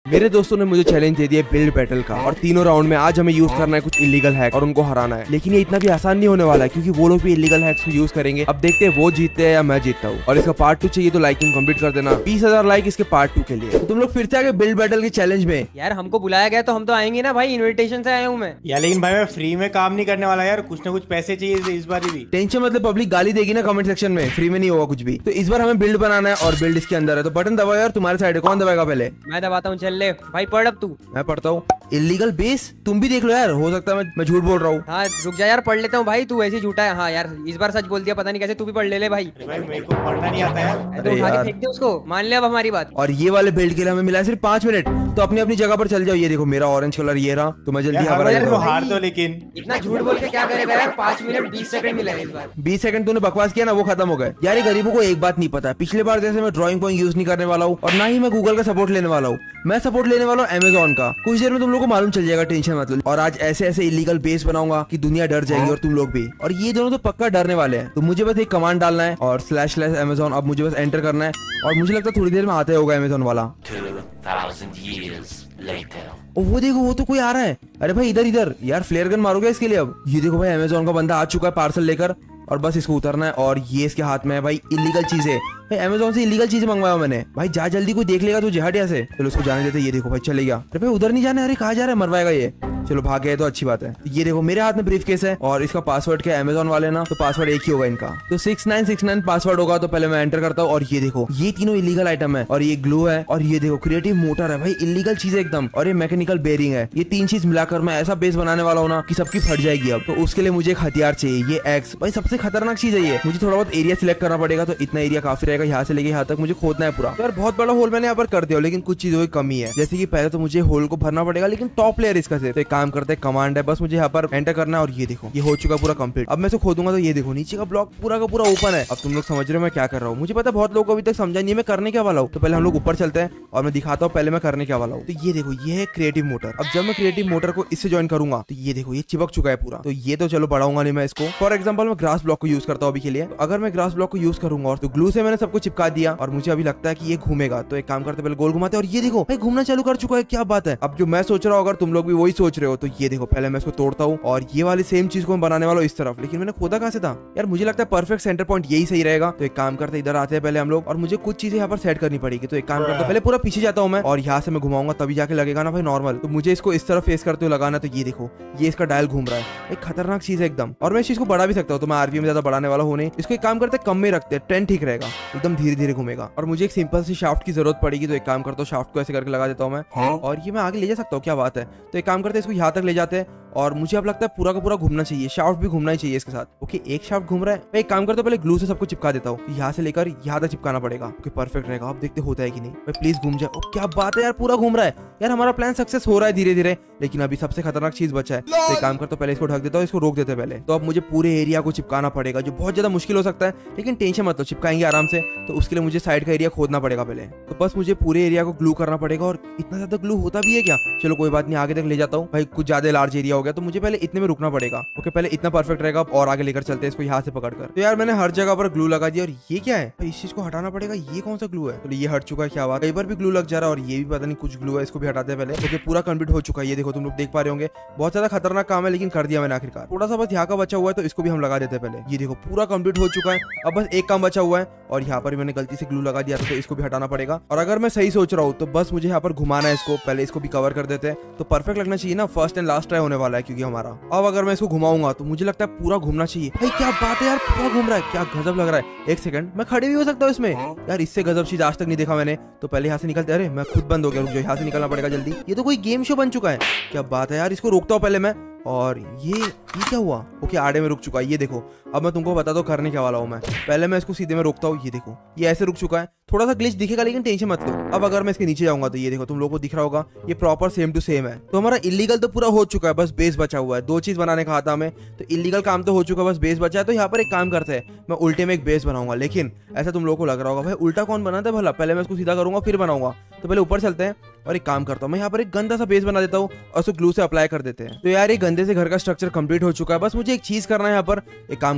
मेरे दोस्तों ने मुझे चैलेंज दे दिया बिल्ड बैटल का, और तीनों राउंड में आज हमें यूज करना है कुछ इलीगल हैक और उनको हराना है। लेकिन ये इतना भी आसान नहीं होने वाला है, क्योंकि वो लोग भी इलीगल हैक्स को यूज करेंगे। अब देखते हैं वो जीतते हैं या मैं जीतता हूँ। और इसका पार्ट 2 चाहिए तो लाइकिंग कंप्लीट कर देना, 20,000 लाइक इसके पार्ट 2 के लिए। तो तुम लोग फिर से आगे बिल्ड बैटल के चैलेंज में। यार हमको बुलाया गया तो हम तो आएंगे ना भाई, इनविटेशन से आया हूँ मैं। यार लेकिन भाई मैं फ्री में काम नहीं करने वाला यार, कुछ ना कुछ पैसे चाहिए इस बार भी। टेंशन मतलब पब्लिक गाली देगी ना कमेंट सेक्शन में, फ्री में नहीं होगा कुछ भी। तो इस बार हमें बिल्ड बनाना है और बिल्ड इसके अंदर है। तो बटन दबाओ यार, तुम्हारे साइड है, कौन दबाएगा पहले? मैं दबाता हूँ, चल ले भाई पढ़ अब तू। मैं पढ़ता हूँ। इलीगल बेस, तुम भी देख लो यार, हो सकता है मैं झूठ बोल रहा हूँ। हाँ रुक जा यार, पढ़ लेता हूँ भाई, तू ऐसे ही झूठा है। हाँ यार इस बार सच बोल दिया, पता नहीं कैसे। तू भी पढ़ ले भाई। भाई मेरे को पढ़ना नहीं आता यार। तो उठा के फेंक दे उसको, मान लिया अब हमारी बात। और ये वाले बिल्ड के लिए हमें मिला है सिर्फ 5 मिनट। तो अपनी अपनी जगह पर चल जाओ। ये देखो मेरा ऑरेंज कलर ये रहा, तो मैं जल्दी यहाँ पर आ जाता हूँ। हार तो लेकिन इतना झूठ बोल के क्या करेगा यार। 5 मिनट 20 सेकंड मिला है इस बार। 20 सेकंड तूने बकवास किया ना, वो खत्म हो गए यार। ये गरीबों को एक बात नहीं पता, पिछले बार जैसे मैं ड्राइंग पॉइंट यूज नहीं करने वाला हूँ, और ना ही मैं गूगल का सपोर्ट लेने वाला हूँ। मैं सपोर्ट लेने वाला हूँ अमेजोन का। कुछ देर में तुम लोग को मालूम चल जाएगा, टेंशन मत लो। और आज ऐसे ऐसे इलीगल बेस बनाऊंगा कि दुनिया डर जाएगी, और तुम लोग भी। और ये दोनों तो पक्का डरने वाले हैं। तो मुझे बस एक कमांड डालना है और //Amazon। अब मुझे बस एंटर करना है, और मुझे लगता है थोड़ी देर में आते होगा अमेजोन वाला। 2000 years later. और वो देखो, वो तो कोई आ रहा है। अरे भाई इधर इधर यार, फ्लेयर गन मारोगे इसके लिए? अब ये देखो भाई, अमेजोन का बंदा आ चुका है पार्सल लेकर, और बस इसको उतरना है। और ये इसके हाथ में है भाई इलीगल चीजें। भाई अमेजोन से इलीगल चीजें मंगवाया मैंने। भाई जा जल्दी, कोई देख लेगा तुझे, हट यहाँ से। चलो उसको जाने देते। ये देखो भाई चले गया। अरे भाई उधर नहीं जाना। अरे कहाँ जा रहा है, मरवाएगा ये। चलो भाग गए तो अच्छी बात है। ये देखो मेरे हाथ में ब्रीफ केस है, और इसका पासवर्ड क्या है, अमेजोन वाले ना, तो पासवर्ड एक ही होगा इनका। तो 6969 पासवर्ड होगा। तो पहले मैं एंटर करता हूँ, और ये देखो ये तीनों इलीगल आइटम है, और ये ग्लू है, और ये देखो क्रिएटिव मोटर है। भाई इलीगल चीज है एकदम। और ये मैकेनिकल बेरिंग है। ये 3 चीज मिलाकर मैं ऐसा बेस बनाने वाला हूँ ना कि सबकी फट जाएगी। अब तो उसके लिए मुझे एक हथियार चाहिए, ये एक्स। भाई सबसे खतरनाक चीज है ये। मुझे थोड़ा बहुत एरिया सिलेक्ट करना पड़ेगा। तो इतना एरिया काफी रहेगा, यहाँ से लेके यहाँ तक मुझे खोदना है पूरा। यार बहुत बड़ा होल मैंने यहाँ पर कर दिया, लेकिन कुछ चीजों की कमी है। जैसे कि पहले तो मुझे होल को भरना पड़ेगा, लेकिन टॉप लेयर इसका से। तो एक काम करते हैं, कमांड है, बस मुझे यहाँ पर एंटर करना है। और ये देखो ये हो चुका पूरा कंप्लीट। अब मैं इसे खोदूंगा तो ये देखो नीचे का ब्लॉक पूरा का पूरा ओपन है। अब तुम लोग समझ रहे हो मैं क्या कर रहा हूँ। मुझे पता है बहुत लोगों को अभी तक समझा नहीं है मैं करने क्या वाला हूँ। तो पहले हम लोग ऊपर चलते हैं, और मैं दिखाता हूँ पहले मैं करने क्या वाला हूँ। तो ये देखो ये है क्रिएटिव मोटर। अब जब मैं क्रिएटिव मोटर को इससे ज्वाइन करूंगा, तो ये देखो ये चिपक चुका है पूरा। तो ये तो चलो बढ़ाऊंगा नहीं मैं इसको। फॉर एग्जाम्पल मैं ग्रास ब्लॉक को यूज करता हूँ अभी के लिए। तो अगर मैं ग्रास ब्लॉक को यूज करूंगा, और तो ग्लू से मैंने सबको चिपका दिया, और मुझे अभी लगता है कि ये घूमेगा। तो एक काम करते पहले गोल घुमाते, और ये देखो भाई घूमना चालू कर चुका है। क्या बात है। अब जो मैं सोच रहा हूँ, अगर तुम लोग भी वही सोच रहे हो, तो ये देखो पहले मैं इसको तोड़ता हूँ, और ये वाली सेम चीज को मैं बनाने वाला हूँ इस तरफ। लेकिन मैंने खोदा कहाँ से था यार। मुझे लगता है परफेक्ट सेंटर पॉइंट यही सही रहेगा। तो एक काम करते इधर आते हैं पहले हम लोग, और मुझे कुछ चीजें यहाँ पर सेट करनी पड़ेगी। तो एक काम करते पहले पूरा पीछे जाता हूँ मैं, और यहाँ से मैं घुमाऊंगा तभी जाके लगेगा ना भाई नॉर्मल। तो मुझे इसको इस तरफ फेस करते हुए लगाना। तो ये देखो ये इसका डायल घूम रहा है। एक खतरनाक चीज है एकदम। और मैं इस चीज को बढ़ा भी सकता हूँ। तो मैं आरपीएम ज्यादा बढ़ाने वाला हूँ नहीं। इसको एक काम करते कम में रखते हैं, 10 ठीक रहेगा। एकदम धीरे धीरे घूमेगा। और मुझे एक सिंपल सी शाफ्ट की जरूरत पड़ेगी। तो एक काम करता हूँ शाफ्ट को ऐसे करके लगा देता हूँ मैं, और ये मैं आगे ले जा सकता हूँ। क्या बात है। तो एक काम करते हैं इसको यहाँ तक ले जाते हैं, और मुझे अब लगता है पूरा का पूरा घूमना चाहिए। शाफ्ट भी घूमना ही चाहिए इसके साथ। ओके एक शाफ्ट घूम रहा है। मैं एक काम करता हूँ पहले ग्लू से सबको चिपका देता हूँ। यहाँ से लेकर यहाँ तक चिपकाना पड़ेगा। ओके परफेक्ट रहेगा। अब देखते होता है कि नहीं। भाई प्लीज घूम जाए। क्या बात है यार, पूरा घूम रहा है यार। हमारा प्लान सक्सेस हो रहा है धीरे धीरे। लेकिन अभी सबसे खतरनाक चीज बचा है। तो एक काम करता हूँ पहले इसको ढक देता हूँ, इसको रोक देते हैं पहले। तो अब मुझे पूरे एरिया को चिपकाना पड़ेगा, जो बहुत ज्यादा मुश्किल हो सकता है। लेकिन टेंशन मत लो, चिपकाएंगे आराम से। तो उसके लिए मुझे साइड का एरिया खोदना पड़ेगा पहले। तो बस मुझे पूरे एरिया को ग्लू करना पड़ेगा। और इतना ज्यादा ग्लू होता भी है क्या? चलो कोई बात नहीं, आगे तक ले जाता हूँ। भाई कुछ ज्यादा लार्ज एरिया हो गया, तो मुझे पहले इतने में रुकना पड़ेगा। ओके पहले इतना परफेक्ट रहेगा, और आगे लेकर चलते हैं इसको यहाँ से पकड़कर। तो यार मैंने हर जगह पर ग्लू लगा दिया। और ये क्या है भाई, इस चीज को हटाना पड़ेगा। ये कौन सा ग्लू है? तो ये हट चुका है। क्या बात, कई बार भी ग्लू लग जा रहा है। और ये भी पता नहीं कुछ ग्लू है, इसको भी हटाते हैं पहले। ओके पूरा कंप्लीट हो चुका है। ये देखो तुम लोग देख पा रहे होंगे, बहुत ज्यादा खतरनाक काम है, लेकिन कर दिया मैंने आखिरकार। थोड़ा सा बस यहाँ का बचा हुआ है, तो इसको भी हम लगा देते हैं पहले। ये देखो पूरा कंप्लीट हो चुका है। अब बस एक काम बचा हुआ है, और यहाँ पर मैंने गलती से ग्लू लगा दिया था, तो इसको भी हटाना पड़ेगा। और अगर मैं सही सोच रहा हूँ, तो बस मुझे यहाँ पर घुमाना है इसको। पहले इसको भी कवर कर देते हैं, तो परफेक्ट लगना चाहिए ना। फर्स्ट एंड लास्ट ट्राई होने वाला है क्योंकि हमारा। अब अगर मैं इसको घुमाऊंगा, तो मुझे लगता है पूरा घूमना चाहिए। भाई क्या बात है यार, पूरा घूम रहा है। क्या गजब लग रहा है। एक सेकंड, मैं खड़े भी हो सकता हूँ इसमें यार। इससे गजब चीज आज तक नहीं देखा मैंने। तो पहले यहाँ से निकलते। अरे मैं खुद बंद हो गया, रुक जाओ, यहाँ से निकलना पड़ेगा जल्दी। ये तो कोई गेम शो बन चुका है। क्या बात है यार, इसको रोकता हूँ पहले मैं। और ये क्या हुआ? ओके आड़े में रुक चुका है। ये देखो अब मैं तुमको बता दो करने क्या वाला हूँ मैं। पहले मैं इसको सीधे में रोकता हूँ। ये देखो ये ऐसे रुक चुका है। थोड़ा सा ग्लिच दिखेगा, लेकिन टेंशन मत लो। अब अगर मैं इसके नीचे जाऊंगा, तो ये देखो तुम लोगों को दिख रहा होगा, ये प्रॉपर सेम टू सेम है। तो हमारा इलीगल तो पूरा हो चुका है, बस बेस बचा हुआ है। 2 चीज बनाने का था हमें। तो इलीगल काम तो हो चुका है, बस बेस बचा है। तो यहाँ पर एक काम करते हैं, मैं उल्टे में एक बेस बनाऊंगा। लेकिन ऐसा तुम लोगों को लग रहा होगा भाई उल्टा कौन बनाता है भला। पहले मैं इसको सीधा करूंगा फिर बनाऊंगा। तो पहले ऊपर चलते हैं, और एक काम करता हूँ मैं यहाँ पर एक गंदा सा बेस बना देता हूँ, और उसको ग्लू से अप्लाई कर देते हैं। तो यार ये गंदे से घर का स्ट्रक्चर कंप्लीट हो चुका है। बस मुझे एक चीज करना है यहाँ पर। एक काम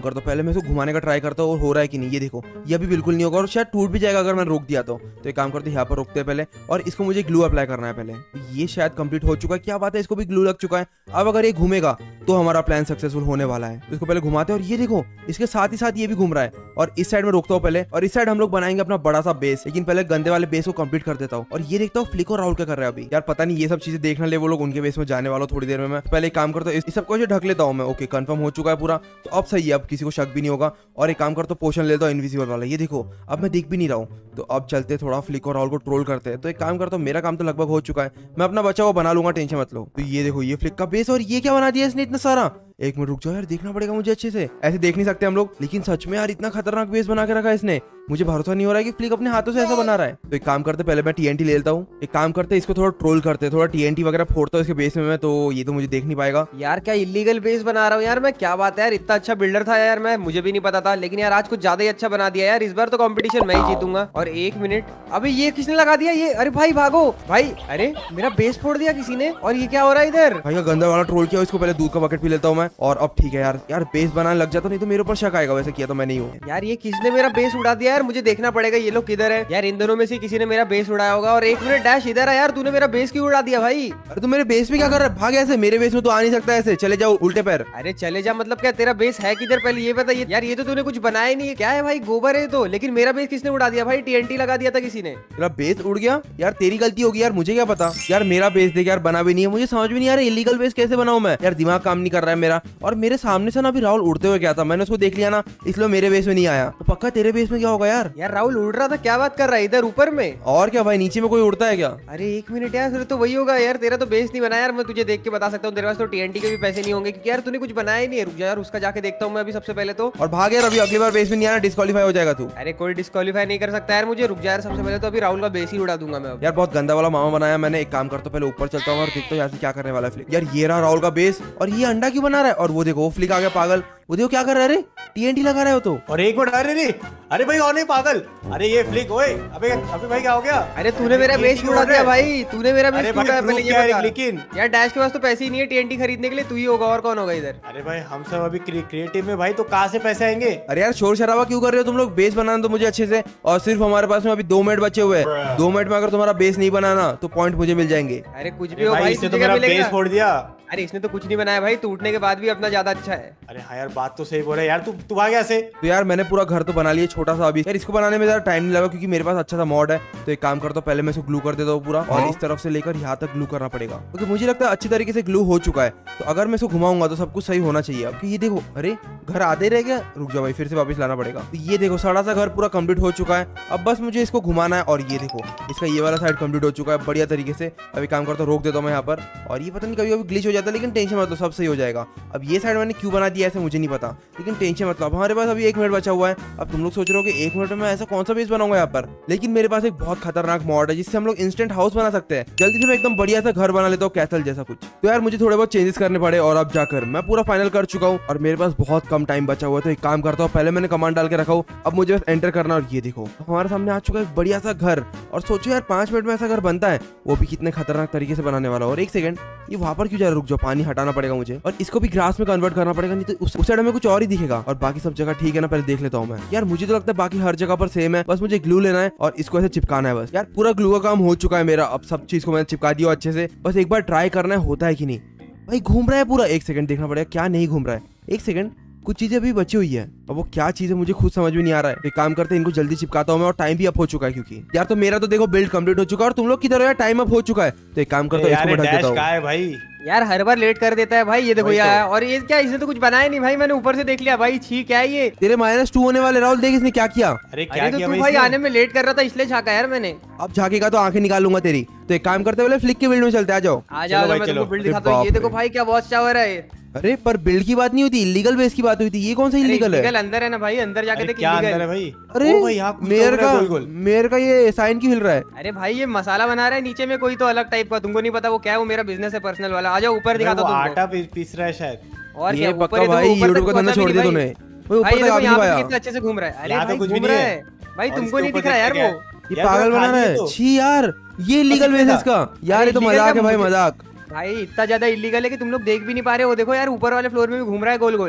करता हूँ, पहले मैं इसको घुमाने का ट्राई करता हूँ और हो रहा है कि नहीं। ये देखो, ये अभी बिल्कुल नहीं होगा और शायद टूट भी जाएगा अगर मैं रोक दिया तो एक काम करते हैं, यहाँ पर रोकते हैं पहले और इसको मुझे ग्लू अप्लाई करना है पहले। ये शायद कंप्लीट हो चुका है, क्या बात है, इसको भी ग्लू लग चुका है। अब अगर ये घूमेगा तो हमारा प्लान सक्सेसफुल होने वाला है। तो इसको पहले घुमाते हैं और ये देखो इसके साथ ही साथ ये भी घूम रहा है। और इस साइड में रोकता हूँ पहले, और इस साइड हम लोग बनाएंगे अपना बड़ा सा बेस, लेकिन पहले गंदे वाले बेस को कंप्लीट कर देता हूँ। और ये देखता हूँ फ्लिक और राहुल क्या कर रहे हैं अभी। यार पता नहीं ये सब चीजें देखना ले वो लोग उनके बेस में जाने वाला थोड़ी देर में। मैं पहले एक काम करता हूँ, इस सबको ढक लेता हूँ मैं। ओके कंफर्म हो चुका है पूरा, तो अब सही है, अब किसी को शक भी नहीं होगा। और एक काम करता हूँ, पोशन लेता हूँ इनविजिबल वाला। ये देखो अब मैं दिख भी नहीं रहा हूँ। तो अब चलते थोड़ा फ्लिक और राहुल को ट्रोल करते हैं। तो एक काम करता हूँ, मेरा काम तो लगभग हो चुका है, मैं अपना बच्चा को बना लूंगा, टेंशन मत लो। तो ये देखो ये फ्लिक का बेस, और ये क्या बना दिया इसने इतना सारा। एक मिनट रुक जाओ यार, देखना पड़ेगा मुझे अच्छे से, ऐसे देख नहीं सकते हम लोग। लेकिन सच में यार इतना खतरनाक बेस बना के रखा है इसने, मुझे भरोसा नहीं हो रहा है कि फ्लिक अपने हाथों से ऐसा बना रहा है। तो एक काम करते, पहले मैं टीएनटी ले लेता हूँ। एक काम करते इसको थोड़ा ट्रोल करते, थोड़ा टीएनटी वगैरह फोड़ता हूँ इसके बेस में मैं, तो ये तो मुझे देख नहीं पाएगा। यार क्या इलीगल बेस बना रहा हूँ यार मैं, क्या बात है यार, इतना अच्छा बिल्डर था यार मैं, मुझे भी नहीं पता था। लेकिन यार आज कुछ ज्यादा ही अच्छा बना दिया यार, इस बार तो कंपटीशन मैं ही जीतूंगा। और एक मिनट, अबे ये किसने लगा दिया ये, अरे भाई भागो भाई, अरे मेरा बेस फोड़ दिया किसी ने। और ये क्या हो रहा है इधर, भाई का गंदा वाला ट्रोल किया, इसको पहले दूध का बकेट पी लेता हूँ मैं। और अब ठीक है यार बेस बनाने लग जाता, नहीं तो मेरे ऊपर शक आएगा, वैसे किया तो मैं नहीं हूँ। यार ये किसने मेरा बेस उड़ा दिया यार, मुझे देखना पड़ेगा ये लोग किधर है। यार इन दोनों में से किसी ने मेरा बेस उड़ाया होगा। और एक मिनट डैश, इधर है यार, तूने मेरा बेस क्यों उड़ा दिया भाई। अरे तू मेरे बेस में क्या कर रहा है, भाग ऐसे, मेरे बेस में तो आ नहीं सकता ऐसे, चले जाओ उल्टे पैर। अरे चले जा मतलब क्या, तेरा बेस है किधर पहले ये बता। यार ये तो तूने कुछ बनाया ही नहीं है, क्या है भाई, गोबर है तो। लेकिन मेरा बेस किसने उड़ा दिया भाई, टीएनटी लगा दिया था किसी ने। तेरा बेस उड़ गया यार, तेरी गलती होगी यार, मुझे क्या पता। यार मेरा बेस देख यार बना भी नहीं है, मुझे समझ भी नहीं आ रहा इलीगल बेस कैसे बनाऊं मैं। यार दिमाग काम नहीं कर रहा है मेरा। और मेरे सामने से ना अभी राहुल उड़ते हुए गया था, मैंने उसको देख लिया ना, इसलिए मेरे बेस में नहीं आया। तो पक्का तेरे बेस में क्या होगा यार। यार राहुल उड़ रहा था, क्या बात कर रहा है इधर ऊपर में। और क्या भाई, नीचे में कोई उड़ता है क्या। अरे एक मिनट यार, फिर तो वही होगा यार, तेरा तो बेस नहीं बना यार, मैं तुझे देख के बता सकता हूँ, तेरे पास तो टीएनटी के भी पैसे नहीं होंगे, क्योंकि यार तूने कुछ बनाया ही नहीं है। रुक जा यार, उसका जाके देखता हूँ मैं अभी सबसे पहले तो। और भाग यार, अभी अगली बार बेस में नहीं आना, डिस्क्वालीफाई हो जाएगा तू। अरे कोई डिस्क्वालीफाई नहीं कर सकता यार मुझे, रुक जा यार, सबसे पहले तो अभी राहुल का बेस ही उड़ा दूंगा मैं अब। यार बहुत गंदा वाला मामा बनाया मैंने। एक काम करता हूँ, पहले ऊपर चलता हूँ और देखता हूँ यहाँ से क्या करने वाला है फ्लिक। यार ये रहा राहुल का बेस, और ये अंडा क्यों बना रहा है। और वो देखो वो फ्लिक आ गया पागल, वो देखो क्या कर रहा है, अरे टीएनटी लगा रहा है वो तो। और एक मिनट, अरे भाई और नहीं पागल, अरे ये फ्लिक, ओए अबे अबे भाई क्या हो गया। अरे तूने मेरा बेस उड़ा दिया भाई, तूने मेरा बेस उड़ाया पहले ये बता। लेकिन यार डैश के पास तो पैसे ही नहीं है टीएनटी खरीदने के लिए, तू ही होगा और कौन होगा इधर। अरे भाई हम सब अभी क्रिएटिव में भाई, तो कहाँ से पैसे आएंगे। अरे यार शोर शराबा क्यों कर रहे हो तुम लोग, बेस बनाना तो मुझे अच्छे से। और सिर्फ हमारे पास में अभी 2 मिनट बचे हुए हैं, 2 मिनट में अगर तुम्हारा बेस नहीं बनाना तो पॉइंट मुझे मिल जाएंगे। अरे कुछ भी हो भाई, भाई, इसने तो तुझे क्या मेरा मिलेगा? बेस फोड़ दिया। अरे इसने तो कुछ नहीं बनाया भाई, टूटने के बाद भी अपना ज्यादा अच्छा है। अरे हाँ यार बात तो सही बोल रहा है यार, तू भाग यहाँ से। तो यार मैंने पूरा घर तो बना लिया छोटा सा अभी। यार इसको बनाने में ज्यादा टाइम नहीं लगा क्योंकि मेरे पास अच्छा सा मॉड है। तो एक काम करता हूँ, पहले मैं इसको ग्लू कर देता हूँ पूरा, और इस तरफ से लेकर यहाँ तक ग्लू करना पड़ेगा, क्योंकि मुझे लगता है अच्छी तरीके से ग्लू हो चुका है। तो अगर मैं इसको घुमाऊंगा तो सब कुछ सही होना चाहिए। अब ये देखो, अरे घर आधे रह गया, रुक जाओ भाई फिर से वापस लाना पड़ेगा। तो ये देखो सारा सा घर पूरा कंप्लीट हो चुका है, अब बस मुझे इसको घुमाना है। और ये देखो इसका ये वाला साइड कंप्लीट हो चुका है बढ़िया तरीके से। अभी काम करता हूँ, रोक देता हूँ मैं यहाँ पर। और ये पता नहीं कभी कभी ग्लिच हो जाता है, लेकिन टेंशन मत लो, सब सही हो जाएगा। अब ये साइड मैंने क्यों बना दिया ऐसे मुझे नहीं पता, लेकिन टेंशन मत लो, अब हमारे पास अभी 1 मिनट बचा हुआ है। अब तुम लोग सोच रहे हो कि 1 मिनट में ऐसा कौन सा बेस बनाऊंगा यहाँ पर, लेकिन मेरे पास एक बहुत खतरनाक मॉड है जिससे हम लोग इंस्टेंट हाउस बना सकते हैं। जल्दी से मैं एकदम बढ़िया सा घर बना लेता हूँ, कैसल जैसा कुछ। तो यार मुझे थोड़े बहुत चेंजेस करने पड़े, और अब जाकर मैं पूरा फाइनल कर चुका हूँ और मेरे पास बहुत कम टाइम बचा हुआ है। तो एक काम करता हूँ, पहले मैंने कमांड डाल के रखा हूँ, अब मुझे बस एंटर करना। और ये देखो हमारे सामने आ चुका है एक बढ़िया सा घर। और सोचो यार 5 मिनट में ऐसा घर बनता है, वो भी कितने खतरनाक तरीके से बनाने वाला। और एक सेकंड, ये वहां पर क्यों जा रहा है, रुक जाओ, पानी हटाना पड़ेगा मुझे, और इसको भी ग्रास में कन्वर्ट करना पड़ेगा, नहीं तो उस साइड में कुछ और ही दिखेगा। और बाकी सब जगह ठीक है ना, पहले देख लेता हूँ मैं। यार मुझे तो लगता है बाकी हर जगह पर सेम है, बस मुझे ग्लू लेना है और इसको ऐसे चिपकाना है बस। यार पूरा ग्लू का काम हो चुका है मेरा, अब सब चीज को मैंने चिपका दिया अच्छे से, बस एक बार ट्राई करना है होता है कि नहीं। भाई घूम रहा है पूरा, एक सेकंड देखना पड़ेगा क्या नहीं घूम रहा है, एक सेकंड, कुछ चीजें अभी बची हुई है, अब वो क्या चीज है मुझे खुद समझ में नहीं आ रहा है। एक काम करते हैं, इनको जल्दी चिपकाता हूँ मैं, और टाइम भी अप हो चुका है क्योंकि यार तो मेरा तो देखो बिल्ड कंप्लीट हो चुका है, और तुम लोग की तरह यार टाइम अप हो चुका है। तो एक काम करता हूँ, इसको ढक देता हूँ। है भाई यार हर बार लेट कर देता है भाई, ये देखो यार। और ये क्या, इसने तो कुछ बनाया नहीं भाई, मैंने ऊपर से देख लिया भाई, छी क्या है ये। तेरे -2 होने वाले राहुल, देख इसने क्या किया। अरे क्या अरे तो किया तू भाई आने में लेट कर रहा था इसलिए झाका यार मैंने। अब झाकेगा तो आंखें निकाल लूंगा तेरी। तो एक काम करते हैं, फ्लिक के बिल्ड में चलते, आ जाओ। आ जाओ, मैं तुमको बिल्ड दिखाता हूँ। ये देखो भाई क्या वॉच टावर है। अरे पर बिल्ड की बात नहीं होती, इलीगल बेस की बात हुई थी। ये कौन सा इलीगल है? अंदर है ना भाई, अंदर जाके देख। क्या अंदर है भाई? अरे ओ भाई यहाँ कुछ मेयर का ये साइन क्यों हिल रहा है? अरे भाई ये मसाला बना रहा है नीचे में कोई तो अलग टाइप का, तुमको नहीं पता वो क्या है, वो मेरा बिजनेस है पर्सनल वाला। आ जाओ ऊपर दिखाता हूँ तुमको। आटा पीस रहा है शायद। और ये पक्का भाई यूट्यूब का धंधा छोड़ दिया तूने। वो ऊपर तक आ नहीं पाया। कितना अच्छे से घूम रहा है। अरे यहाँ तो भाई कुछ भी घूम नहीं रहा है। है भाई, और तुमको इसके नहीं ऊपर दिख रहा है यार देखते वो। ये पागल बना रहा है। छी यार, ये इलीगल बेस है इसका। यार ये तो मजाक है भाई, मजाक। भाई इतना ज्यादा इलीगल है कि तुम लोग देख भी नहीं पा रहे हो। देखो यार ऊपर वाले फ्लोर में भी घूम रहा है गोल गोल।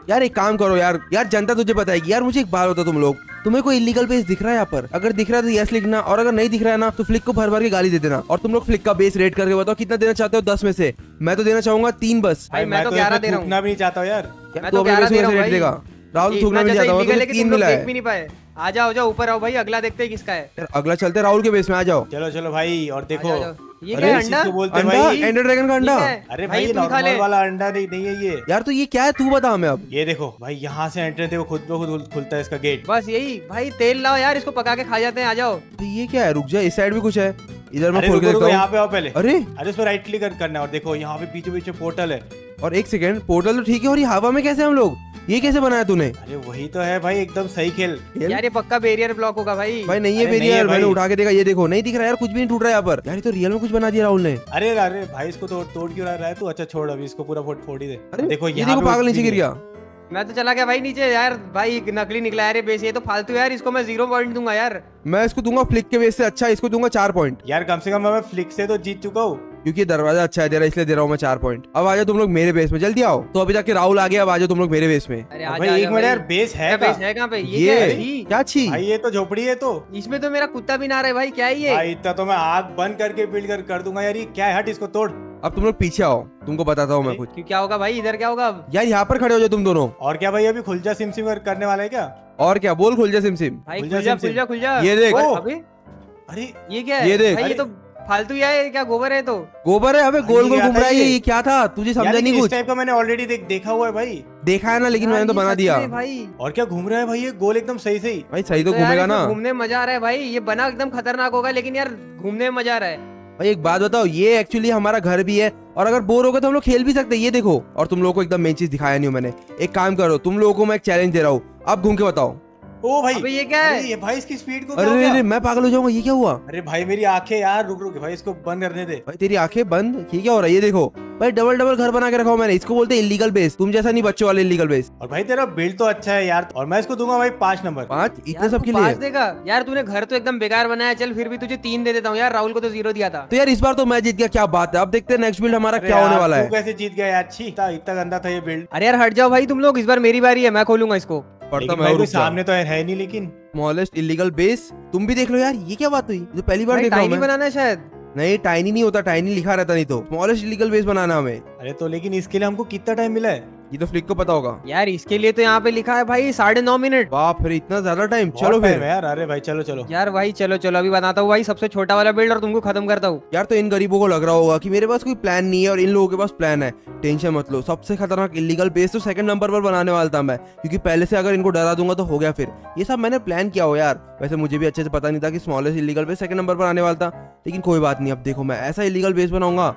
यार एक काम करो यार, जनता तुझे बताएगी यार। मुझे एक बात होता, तुम लोग, तुम्हें कोई इलीगल बेस दिख रहा है यहाँ पर? अगर दिख रहा है तो यस लिखना, और अगर नहीं दिख रहा है ना तो फ्लिक को भर भर के गाली दे देना। और तुम लोग फ्लिक का बेस रेट करके बताओ कितना देना चाहते हो 10 में से। मैं तो देना चाहूंगा 3 बस। भाई मैं तो 11 दे रहा हूँ। भी नहीं चाहता हूँ यार। मैं तू तो अपने 11 बेस दे में रहा से हूँ रेट देगा। राहुल थूकना भी नहीं चाहता, illegal तो है कि 3 तुम लोग मिला देख है भी नहीं पाए। आ जाओ ऊपर आओ भाई, अगला देखते हैं किसका है। यार। अगला चलते राहुल के बेस में, आ जाओ। चलो चलो भाई, और देखो। आ जाओ। ये अरे क्या है, इसी अंडा? को बोलते हैं अंडा, भाई। एंडर ड्रैगन का ये अंडा। क्या है? अरे भाई तुम खा ले। नॉर्मल वाला अंडा नहीं है ये। यार तो ये क्या है, तू बता हमें अब। ये देखो भाई, यहाँ से एंट्री देखो, खुद ब खुद खुलता है इसका गेट। बस यही भाई, तेल लाओ यार, इसको पका के खा जाते हैं। आ जाओ। तो ये क्या है, रुक जा, इस साइड भी कुछ है। इधर मैं अरे खोल के रुको, देखता यहाँ हूँ। पे आओ पहले। अरे अरे इस पर राइट क्लिक करना है, और देखो यहाँ पे पीछे पीछे पोर्टल है। और एक सेकंड, पोर्टल तो ठीक है, और ये हवा में कैसे हम लोग? ये कैसे बनाया तूने? अरे वही तो है भाई, एकदम सही खेल। यार ये पक्का बैरियर ब्लॉक होगा भाई। भाई नहीं है अरे नहीं बेरियर, है मैंने भाई। उठा के देखा, ये देखो नहीं दिख रहा यार, कुछ भी नहीं टूट रहा है यहाँ पर। यार ये तो रियल में कुछ बना दिया राहुल ने। अरे अरे भाई, इसको तोड़ क्यों रहा है तू? अच्छा छोड़, अभी इसको पूरा फोड़ ही दे। अरे देखो ये यहाँ देखो, पे पागल कुछ नीचे भी गिर नहीं है। गया। मैं तो चला गया भाई नीचे यार। भाई नकली निकला है रे बेस, ये तो फालतू है यार। इसको मैं 0 पॉइंट दूंगा यार। मैं इसको दूंगा फ्लिक के बेस से अच्छा, इसको दूंगा 4 पॉइंट, यार कम से कम मैं फ्लिक से तो जीत चुका हूँ। क्योंकि दरवाजा अच्छा है तेरा, इसलिए दे रहा हूँ मैं 4 पॉइंट। अब आ जाओ तुम लोग मेरे बेस में, जल्दी आओ। तो अभी तक के राहुल आ गया, अब आ जाओ तुम लोग मेरे बेस में। अरे भाई एक मिनट यार, बेस है बेस क्या? है कहाँ पे? ये ये क्या है? छी। क्या छी? भाई ये तो झोपड़ी है। तो इसमें तो मेरा कुत्ता भी ना रहा है भाई। क्या है ये? भाई इतना तो मैं आग बंद करके बिल्ड कर दूंगा यार। ये क्या है? हट, इसको तोड़। अब तुम लोग पीछे आओ, तुमको बताता हूँ मैं कुछ। क्यों, क्या होगा भाई? इधर क्या होगा अब? यार यहाँ पर खड़े हो जाओ तुम दोनों। और क्या भाई, अभी खुल जा सिम सिम करने वाला है क्या? और क्या बोल, खुल जा सिम सिम। भाई खुल खुल जा, जा सिम खुल सिम। जा खुल जा। ये देख। और अबे अरे ये क्या है? ये देख। भाई ये तो फालतू ही है। क्या गोबर है? तो गोबर है, अबे गोल गोल क्या घूम था रहा है ये? ये क्या था? तुझे समझा यार नहीं इस कुछ? टाइप का मैंने ऑलरेडी देखा हुआ है भाई। देखा है ना, लेकिन यार मैंने तो ये बना सच दिया। में भाई। और क्या घूम रहा है भाई ये गोल एकदम सही सही। भाई सही तो तो यार घूमेगा इसमें ना। घूमने में मजा आ रहा है भाई। ये बना एकदम खतरनाक होगा, लेकिन यार घूमने में मजा आ रहा है। भाई एक बात बताओ, ये एक्चुअली हमारा घर भी है, और अगर बोर हो गए तो हम लोग खेल भी सकते हैं। ये देखो, और तुम लोगों को एकदम मेन चीज दिखाया नहीं हूं मैंने। एक काम करो, तुम लोगों को मैं एक चैलेंज दे रहा हूँ, आप घूम के बताओ। ओ भाई, अबे ये क्या है? अरे ये भाई इसकी स्पीड को क्या हो अरे गया? अरे मैं पागल हो जाऊंगा, ये क्या हुआ? अरे भाई मेरी आंखें यार, रुक रुक भाई, इसको बंद करने दे। भाई तेरी आंखें बंद, ये क्या हो रहा है? ये देखो भाई, डबल डबल घर बना के रखा हूं मैंने। इसको बोलते हैं इलीगल बेस। तुम जैसा नहीं, बच्चों वाले इलीगल बेस। और भाई तेरा बिल्ड तो अच्छा है यार, और मैं इसको दूंगा भाई 5 नंबर। 5 इतने यार सब तू के 5 लिए? देगा यार? तूने घर तो एकदम बेकार बनाया। चल फिर भी तुझे 3 दे देता हूँ यार। राहुल को तो 0 दिया था। तो यार इस बार तो मैं जीत गया, क्या बात है। अब देखते हैं नेक्स्ट बिल्ड हमारा अरे क्या होने यार, वाला तू है। कैसे जीत गया यार? छी, इतना गंदा था ये बिल्ड। अरे यार हट जाओ भाई तुम लोग। इस बार मेरी बारी है, मैं खोलूंगा इसको। पढ़ता लेकिन मैं भाई और कोई रुक जा। सामने तो है नहीं। लेकिन स्मॉलेस्ट इलीगल बेस, तुम भी देख लो यार, ये क्या बात हुई? ये तो पहली बार भाई देख रहा हूं टाइनी मैं। बनाना है शायद। नहीं टाइनी नहीं होता, टाइनी लिखा रहता, नहीं तो स्मॉलेस्ट इलीगल बेस बनाना हमें। अरे तो लेकिन इसके लिए हमको कितना टाइम मिला है? ये तो फ्लिक को पता होगा। यार इसके लिए तो यहाँ पे लिखा है भाई 9.5 मिनट। बाप रे, इतना ज्यादा टाइम। बहुत चलो time फिर है यार। अरे भाई चलो चलो। यार भाई चलो चलो, अभी बनाता हूँ भाई सबसे छोटा वाला बिल्ड और तुमको खत्म करता हूँ। यार। तो इन गरीबों को लग रहा होगा कि मेरे पास कोई प्लान नहीं है, और इन लोगों के पास प्लान है। टेंशन मत लो, सबसे खतरनाक इलीगल बेस तो सेकंड नंबर पर बनाने वाला था मैं, क्योंकि पहले से अगर इनको डरा दूंगा तो हो गया फिर। ये सब मैंने प्लान किया हो यार। वैसे मुझे भी अच्छे से पता नहीं था कि smallest illegal base second number पर आने वाला था, लेकिन कोई बात नहीं। अब देखो, मैं ऐसा इलीगल बेस बनाऊंगा,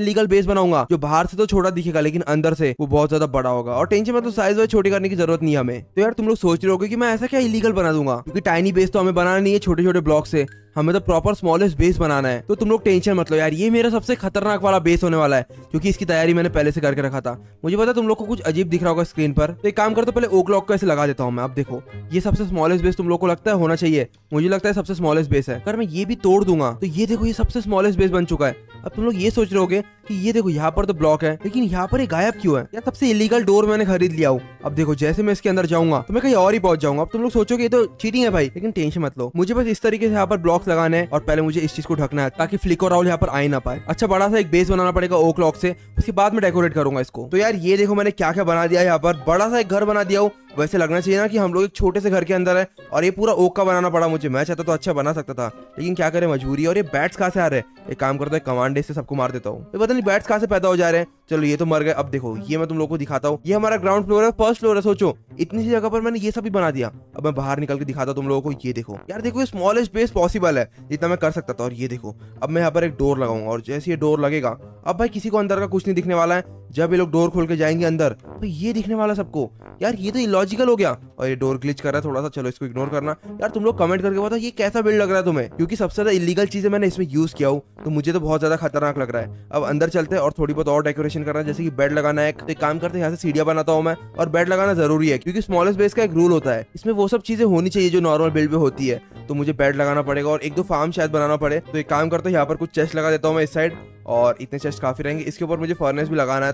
जो बाहर से तो छोटा दिखेगा लेकिन अंदर से वो बहुत ज्यादा बड़ा होगा। और टेंशन मतलब साइज वाइज छोटी करने की जरूरत नहीं है हमें। तो यार तुम लोग सोच रहे होगे कि मैं ऐसा क्या इलीगल बना दूंगा, क्योंकि टाइनी बेस तो हमें बनाना नहीं है छोटे छोटे ब्लॉक से, हमें तो प्रॉपर स्मॉलेस्ट बेस बनाना है। तो तुम लोग टेंशन मत लो यार, ये मेरा सबसे खतरनाक वाला बेस होने वाला है, क्योंकि इसकी तैयारी मैंने पहले से करके रखा था। मुझे पता तुम लोग को कुछ अजीब दिख रहा होगा स्क्रीन पर, तो एक काम करते पहले ओक लॉक को ऐसे लगा देता हूँ मैं। अब देखो, ये सबसे स्मॉलेस्ट बेस तुम लोग को लगता है होना चाहिए, मुझे लगता है सबसे स्मॉलेस्ट बेस है। अगर मैं ये भी तोड़ दूंगा तो ये देखो, ये सबसे स्मॉलेस्ट बेस बन चुका है। अब तुम लोग ये सोच रहे होगे कि ये देखो यहाँ पर तो ब्लॉक है, लेकिन यहाँ पर ये गायब क्यों है? यार सबसे इलीगल डोर मैंने खरीद लिया हूँ। अब देखो, जैसे मैं इसके अंदर जाऊंगा तो मैं कहीं और ही पहुंच जाऊंगा। अब तुम लोग सोचोगे ये तो चीटिंग है भाई, लेकिन टेंशन मत लो, मुझे बस इस तरीके से यहाँ पर ब्लॉक्स लगाने हैं, और पहले मुझे इस चीज को ढकना है ताकि फ्लिक और राहुल यहाँ पर आ ही ना पाए। अच्छा बड़ा सा एक बेस बनाना पड़ेगा ओक लॉक से, उसके बाद में डेकोरेट करूंगा इसको। तो यार ये देखो, मैंने क्या क्या बना दिया यहाँ पर, बड़ा सा एक घर बना दिया हूँ। वैसे लगना चाहिए ना कि हम लोग एक छोटे से घर के अंदर है, और ये पूरा ओक का बनाना पड़ा मुझे। मैं चाहता तो अच्छा बना सकता था, लेकिन क्या करे, मजबूरी। और ये बैट्स कहाँ से आ रहे हैं? एक काम करता है, कमांड से सबको मार देता हूँ। पता नहीं बैट्स कहाँ से पैदा हो जा रहे हैं। चलो ये तो मर गए। अब देखो, ये मैं तुम लोग को दिखाता हूँ। ये हमारा ग्राउंड फ्लोर है, फर्स्ट फ्लोर है। सोचो इतनी सी जगह पर मैंने ये सब भी बना दिया। अब मैं बाहर निकल के दिखाता हूँ तुम लोगों को। ये देखो यार, देखो ये स्मॉलेस्ट बेस पॉसिबल है जितना मैं कर सकता था। और ये देखो, अब मैं यहाँ पर एक डोर लगाऊंगा, और जैसे ये डोर लगेगा, अब भाई किसी को अंदर का कुछ नहीं दिखने वाला है। जब ये लोग डोर खोल के जाएंगे अंदर तो ये दिखने वाला सबको। यार ये तो इलॉजिकल हो गया, और ये डोर ग्लिच कर रहा है थोड़ा सा। चलो इसको इग्नोर करना। यार तुम लोग कमेंट करके बताओ ये कैसा बिल्ड लग रहा है तुम्हें, क्योंकि सबसे ज्यादा इलीगल चीजें मैंने इसमें यूज किया हूँ, तो मुझे तो बहुत ज्यादा खतरनाक लग रहा है। अब अंदर चलते हैं और थोड़ी बहुत और डेकोरेशन करना है, जैसे कि बेड लगाना है। तो एक काम करते हैं, यहाँ से सीढ़ियां बनाता हूँ मैं, और बेड लगाना जरूरी है, क्योंकि स्मॉलेस्ट बेस का एक रूल होता है, इसमें वो सब चीजें होनी चाहिए जो नॉर्मल बिल्ड में होती है। तो मुझे बेड लगाना पड़ेगा, और एक दो फार्म शायद बनाना पड़े। तो एक काम करता हूँ, यहाँ पर कुछ चेस्ट लगा देता हूँ मैं इस साइड, और इतने चेस्ट काफी रहेंगे। इसके ऊपर मुझे फर्नेस भी लगाना है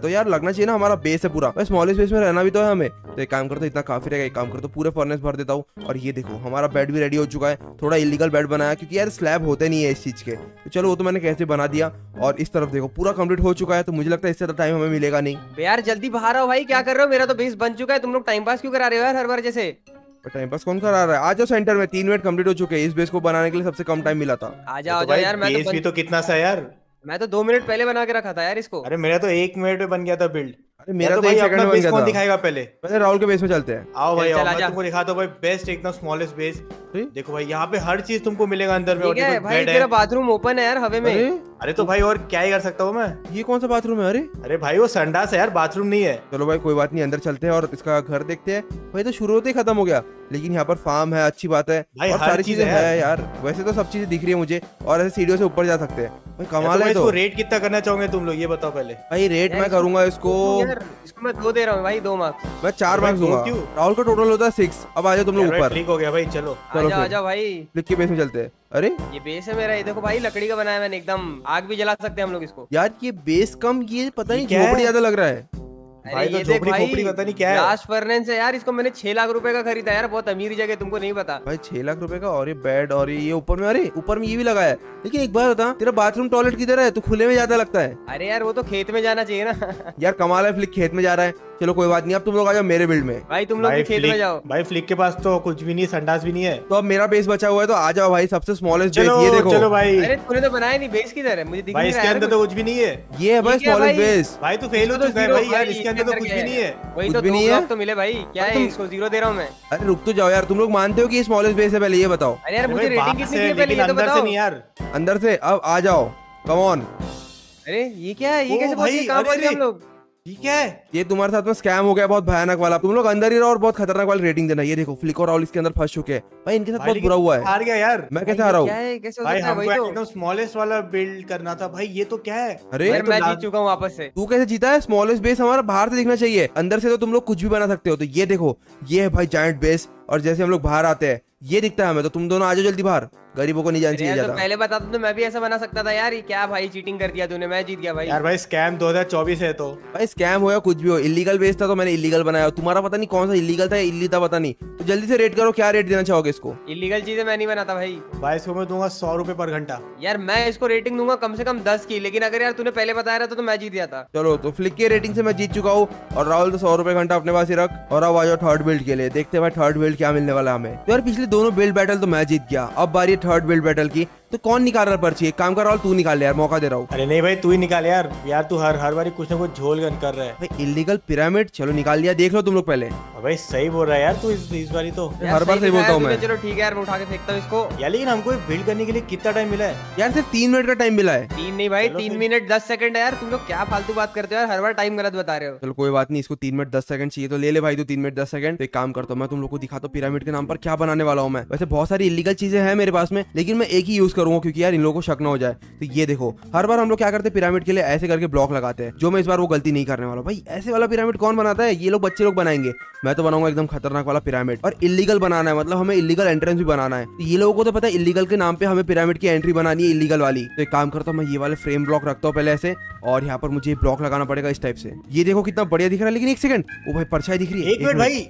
तो यार लगना चाहिए ना हमारा बेस है पूरा, स्मॉलेस्ट बेस में रहना भी तो है हमें। तो एक काम करता, इतना काफी रहेगा। एक काम करता, पूरे फर्नेस भर देता हूँ। और ये देखो हमारा बेड भी रेडी हो चुका है। थोड़ा इलीगल बेड बनाया क्योंकि यार स्लैब होते नहीं है इस चीज के, तो चलो वो तो मैंने कैसे बना दिया। और इस तरफ देखो पूरा कंप्लीट हो चुका है, तो मुझे लगता है इससे टाइम हमें मिलेगा नहीं। यार जल्दी बाहर आओ भाई, क्या कर रहे हो? मेरा तो बेस बन चुका है, तुम लोग टाइम पास क्यों करा रहे हो यार हर बार जैसे? टाइम पास कौन करा रहा है? आ जाओ सेंटर में, 3 मिनट कंप्लीट हो चुके हैं। इस बेस को बनाने के लिए सबसे कम टाइम मिला था। आ जाओ यार, बेस भी तो कितना सा यार, मैं तो 2 मिनट पहले बना के रखा था यार इसको। अरे मेरा तो 1 मिनट में बन गया था बिल्ड। अरे मेरा तो भाई 1 सेकंड अपना में बन बेस गया कौन था। दिखाएगा पहले? पहले राहुल के बेस में चलते हैं। आओ भाई, चल, आओ, चल, मैं आजा। तुमको दिखाता हूँ भाई बेस्ट एकदम स्मॉलेस्ट बेस। देखो भाई यहाँ पे हर चीज तुमको मिलेगा अंदर में। और ठीक है देखो भाई, बेड तेरा है। बाथरूम ओपन है यार हवे में। अरे तो भाई और क्या ही कर सकता हूँ मैं? ये कौन सा बाथरूम है? अरे अरे भाई वो संडास है यार, बाथरूम नहीं है। चलो भाई कोई बात नहीं, अंदर चलते हैं और इसका घर देखते हैं। भाई तो शुरू होते ही खत्म हो गया, लेकिन यहाँ पर फार्म है, अच्छी बात है। भाई और हर सारी चीज़ चीजें है है यार। वैसे तो सब चीजें दिख रही है मुझे, और ऐसे सीढ़ियों से ऊपर जा सकते हैं। भाई कमाल है। इसको तो रेट कितना करना चाहोगे तुम लोग, ये बताओ पहले। भाई रेट यार मैं करूंगा इसको, यार इसको मैं 2 दे रहा हूँ भाई, 2 मार्क्स। मैं 4 मार्क्स भाई, दूंगा। क्यों? राहुल का टोटल होता है 6। अब आ जाओ तुम लोग ऊपर, क्लिक हो गया भाई, चलो। चलो आ फिर। जाओ भाई, फ्लिक के बेस में चलते हैं। अरे ये बेस है मेरा, ये देखो भाई लकड़ी का बनाया मैंने, एकदम आग भी जला सकते हैं हम लोग इसको। यार ये बेस कम, ये पता नहीं क्या है? झोपड़ी ज्यादा लग रहा है। भाई तो ये देख झोपड़ी खोपड़ी पता नहीं क्या है। लास्ट फर्नेस है यार, इसको मैंने 6 लाख रुपए का खरीदा यार, बहुत अमीर जगह, तुमको नहीं पता। भाई 6 लाख रुपए का, और ये बेड, और ये ऊपर में, अरे ऊपर में ये भी लगा है। लेकिन एक बार बता, तेरा बाथरूम टॉयलेट किधर है? तू खुले में ज्यादा लगता है। अरे यार वो तो खेत में जाना चाहिए ना। यार कमाल है, फ्लिक खेत में जा रहा है। चलो कोई बात नहीं, अब तुम लोग आ जाओ मेरे बिल्ड में। भाई तुम लोग भी खेत में जाओ। भाई फ्लिक के पास तो कुछ भी नहीं, संडास भी नहीं है। तो अब मेरा बेस बचा हुआ है, तो आ जाओ भाई, सबसे स्मॉलेस्ट बेस चलो ये देखो। चलो भाई। अरे तूने तो बनाया नहीं, बेस किधर है? मुझे दिख भाई नहीं इसके रहा अंदर है तो कुछ भी नहीं है। ये है भाई ठीक है स्मॉलेस्ट भाई। बेस। भाई तू फेल हो चुका है भाई यार, इसके अंदर तो कुछ भी नहीं है। वही कुछ तो भी 2 नहीं है? ब्लॉक तो मिले भाई, क्या है इसको 0 दे रहा हूँ मैं। अरे रुक तो जाओ यार, तुम लोग मानते हो कि ये स्मॉलेस्ट बेस है? पहले ये बताओ। अरे यार अरे मुझे भाई, रेटिंग बाहर कितनी से, दी है पहले लेकिन ये तो अंदर से बताओ। नहीं यार। अंदर से अब आ जाओ, कम ऑन। अरे ये क्या है? ये ओ कैसे पहुंच भाई, गए? कहाँ अरे, पहुंच गए हम अरे। लोग? ठीक है। ये तुम्हारे साथ में स्कैम हो गया बहुत भयानक वाला। तुम लोग अंदर ही रहो और बहुत खतरनाक वाली रेटिंग देना। ये देखो फ्लिक और राहुल इसके अंदर फंस चुके हैं। भाई इनके साथ भाई बहुत लेकिन बुरा हुआ है। हार गया यार। मैं कैसे भाई, हारा ये हूँ? क्या है? कैसे हो भाई सकता है? हमको वही तो एकदम स्मॉलेस्ट वाला बिल्ड करना था भाई, ये तो क्या है? अरे यार तो मैं लास्ट- जीत चुका हूँ वापस से। तू कैसे जीता है? स्मॉलेस्ट बेस हमारा बाहर से दिखना चाहिए, अंदर से तो तुम लोग कुछ भी बना सकते हो। तो ये देखो, ये है भाई जायंट बेस, और जैसे हम लोग बाहर आते हैं ये दिखता है हमें। तो तुम दोनों आ जाओ जल्दी बाहर, गरीबों को नहीं जाना अरे चाहिए यार तो ज्यादा। पहले बता दो तो मैं भी ऐसा बना सकता था यार। ये क्या भाई, चीटिंग कर दिया तूने, मैं जीत गया भाई। यार भाई स्कैम 2024 है तो। भाई स्कैम हो या कुछ भी हो, इलीगल बेस था तो मैंने इलीगल बनाया। तुम्हारा पता नहीं कौन सा इलीगल था या इल्ली था, पता नहीं। तो जल्दी से रेट करो, क्या रेट देना चाहोगे इसको? इलीगल चीजें मैं नहीं बनाता भाई। भाई इसको मैं दूंगा 100 रुपए पर घंटा। यार मैं इसको रेटिंग दूंगा कम से कम 10 की, लेकिन अगर यार तूने पहले बताया रहता तो मैं जीत गया था। चलो तो फ्लिक की रेटिंग से मैं जीत चुका हूँ, और राहुल तो 100 रुपए घंटा अपने पास ही रख। और अब आ जाओ थर्ड बिल्ड के लिए, देखते हैं भाई थर्ड बिल्ड क्या मिलने वाला है हमें। तो यार पिछले दोनों बिल्ड बैटल तो मैं जीत गया, अब बारी है थर्ड बिल्ड बैटल की। तो कौन निकाल रहा है पर्ची? एक काम कर राहुल, तू निकाल ले यार, मौका दे रहा हूँ। अरे नहीं भाई तू ही निकाल यार, यार तू हर बारी कुछ ना कुछ झोल गन कर रहा है। भाई इलीगल पिरामिड, चलो निकाल लिया, देख लो तुम लोग पहले। और भाई सही बोल रहा है यार तू, इस बारी तो। यार हर बार सही बोलता हूँ दिखाया मैं। तूने, चलो ठीक है यार, मैं उठा के फेंकता हूँ इसको। यार लेकिन हमको बिल्ड करने के लिए कितना टाइम मिला है? यार सिर्फ 3 मिनट का टाइम मिला है। 3 नहीं भाई, चलो 3 फिर। मिनट 10 सेकंड है यार। तुम लोग क्या फालतू बात करते हो यार, हर बार टाइम गलत बता रहे हो। चलो कोई बात नहीं, इसको 3 मिनट 10 सेकंड चाहिए तो ले ले भाई, तो 3 मिनट 10 सेकंड। तो एक काम करता हूँ, मैं तुम लोग को दिखाता हूँ पिरामिड के नाम पर क्या बनाने वाला हूँ मैं। वैसे बहुत सारी इलीगल चीजें हैं मेरे पास में, लेकिन मैं एक ही यूज करूंगा क्योंकि यार इन लोगों को शक ना हो जाए। तो ये देखो, हर बार हम लोग क्या करते हैं, पिरामिड के लिए ऐसे करके ब्लॉक लगाते हैं, जो मैं इस बार वो गलती नहीं करने वाला। भाई ऐसे वाला पिरामिड कौन बनाता है? ये लोग बच्चे लोग बनाएंगे, मैं तो बनाऊंगा एकदम खतरनाक वाला पिरामिड। और इलीगल बनाना है, मतलब हमें इलीगल एंट्रेंस भी बनाना है। तो ये लोगों को तो पता है इलीगल के नाम पे हमें पिरामिड की एंट्री बनानी है, इलीगल वाली। तो एक काम करता हूँ, मैं ये वाले फ्रेम ब्लॉक रखता हूँ पहले ऐसे, और यहाँ पर मुझे ब्लॉक लगाना पड़ेगा इस टाइप से। ये देखो कितना बढ़िया दिख रहा है, लेकिन एक सेकंड, ओ भाई परछाई दिख रही है। एक मिनट भाई।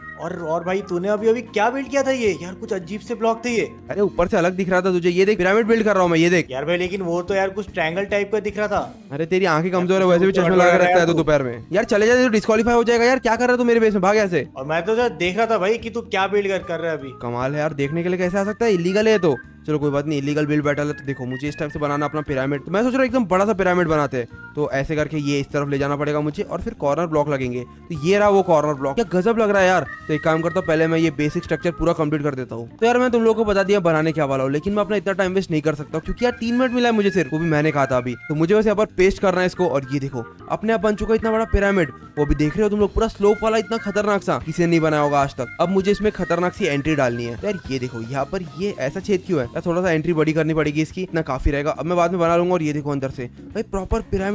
और भाई तूने अभी क्या बिल्ड किया था ये? यार कुछ अजीब से ब्लॉक थे ये। अरे ऊपर से अलग दिख रहा था तुझे, ये देख पिरामिड बिल्ड कर रहा हूँ मैं, ये देख। यार भाई लेकिन वो तो यार कुछ ट्रायंगल टाइप का दिख रहा था। अरे तेरी आंखें कमजोर है, वैसे भी चश्मा लगा के रखता है तो दोपहर में। यार चले जा, डिस्क्वालीफाई हो जाएगा यार। क्या कर रहा है तू मेरे बेस में, भाग ऐसे। और मैं तो देख रहा था भाई कि तू क्या बिल्ड कर रहा है अभी। कमाल है यार, देखने के लिए कैसे आ सकता है, इलीगल है तो। चलो कोई बात नहीं, इलीगल बिल्ड बैटल है तो देखो मुझे इस टाइप से बनाना अपना पिरामिड। तो मैं सोच रहा हूँ एकदम बड़ा सा पिरामिड बनाते हैं। तो ऐसे करके ये इस तरफ ले जाना पड़ेगा मुझे, और फिर कॉर्नर ब्लॉक लगेंगे। तो ये रहा वो कॉर्नर ब्लॉक, क्या गजब लग रहा है यार। तो एक काम करता हूँ, पहले मैं ये बेसिक स्ट्रक्चर पूरा कंप्लीट कर देता हूँ। तो यार मैं तुम लोगों को बता दिया बनाने क्या वाला हूँ, लेकिन मैं अपना इतना टाइम वेस्ट नहीं कर सकता क्योंकि यार 3 मिनट मिला है मुझे सिर्फ, वो भी मैंने कहा था अभी। तो मुझे बस यहाँ पर पेस्ट करना है इसको, और ये देखो अपने आप बन चुका इतना बड़ा पिरामिड। वो भी देख रहे हो तुम लोग, पूरा स्लोप वाला, इतना खतरनाक सा, किसी ने नहीं बनाया होगा आज तक। अब मुझे इसमें खतरनाक सी एंट्री डालनी है। यार ये देखो यहाँ पर ये ऐसा छेद क्यों है यार, थोड़ा सा एंट्री बड़ी करनी पड़ेगी इसकी, इतना काफी रहेगा। अब मैं बाद में बना लूंगा। और ये देखो अंदर से भाई प्रॉपर पिरामिड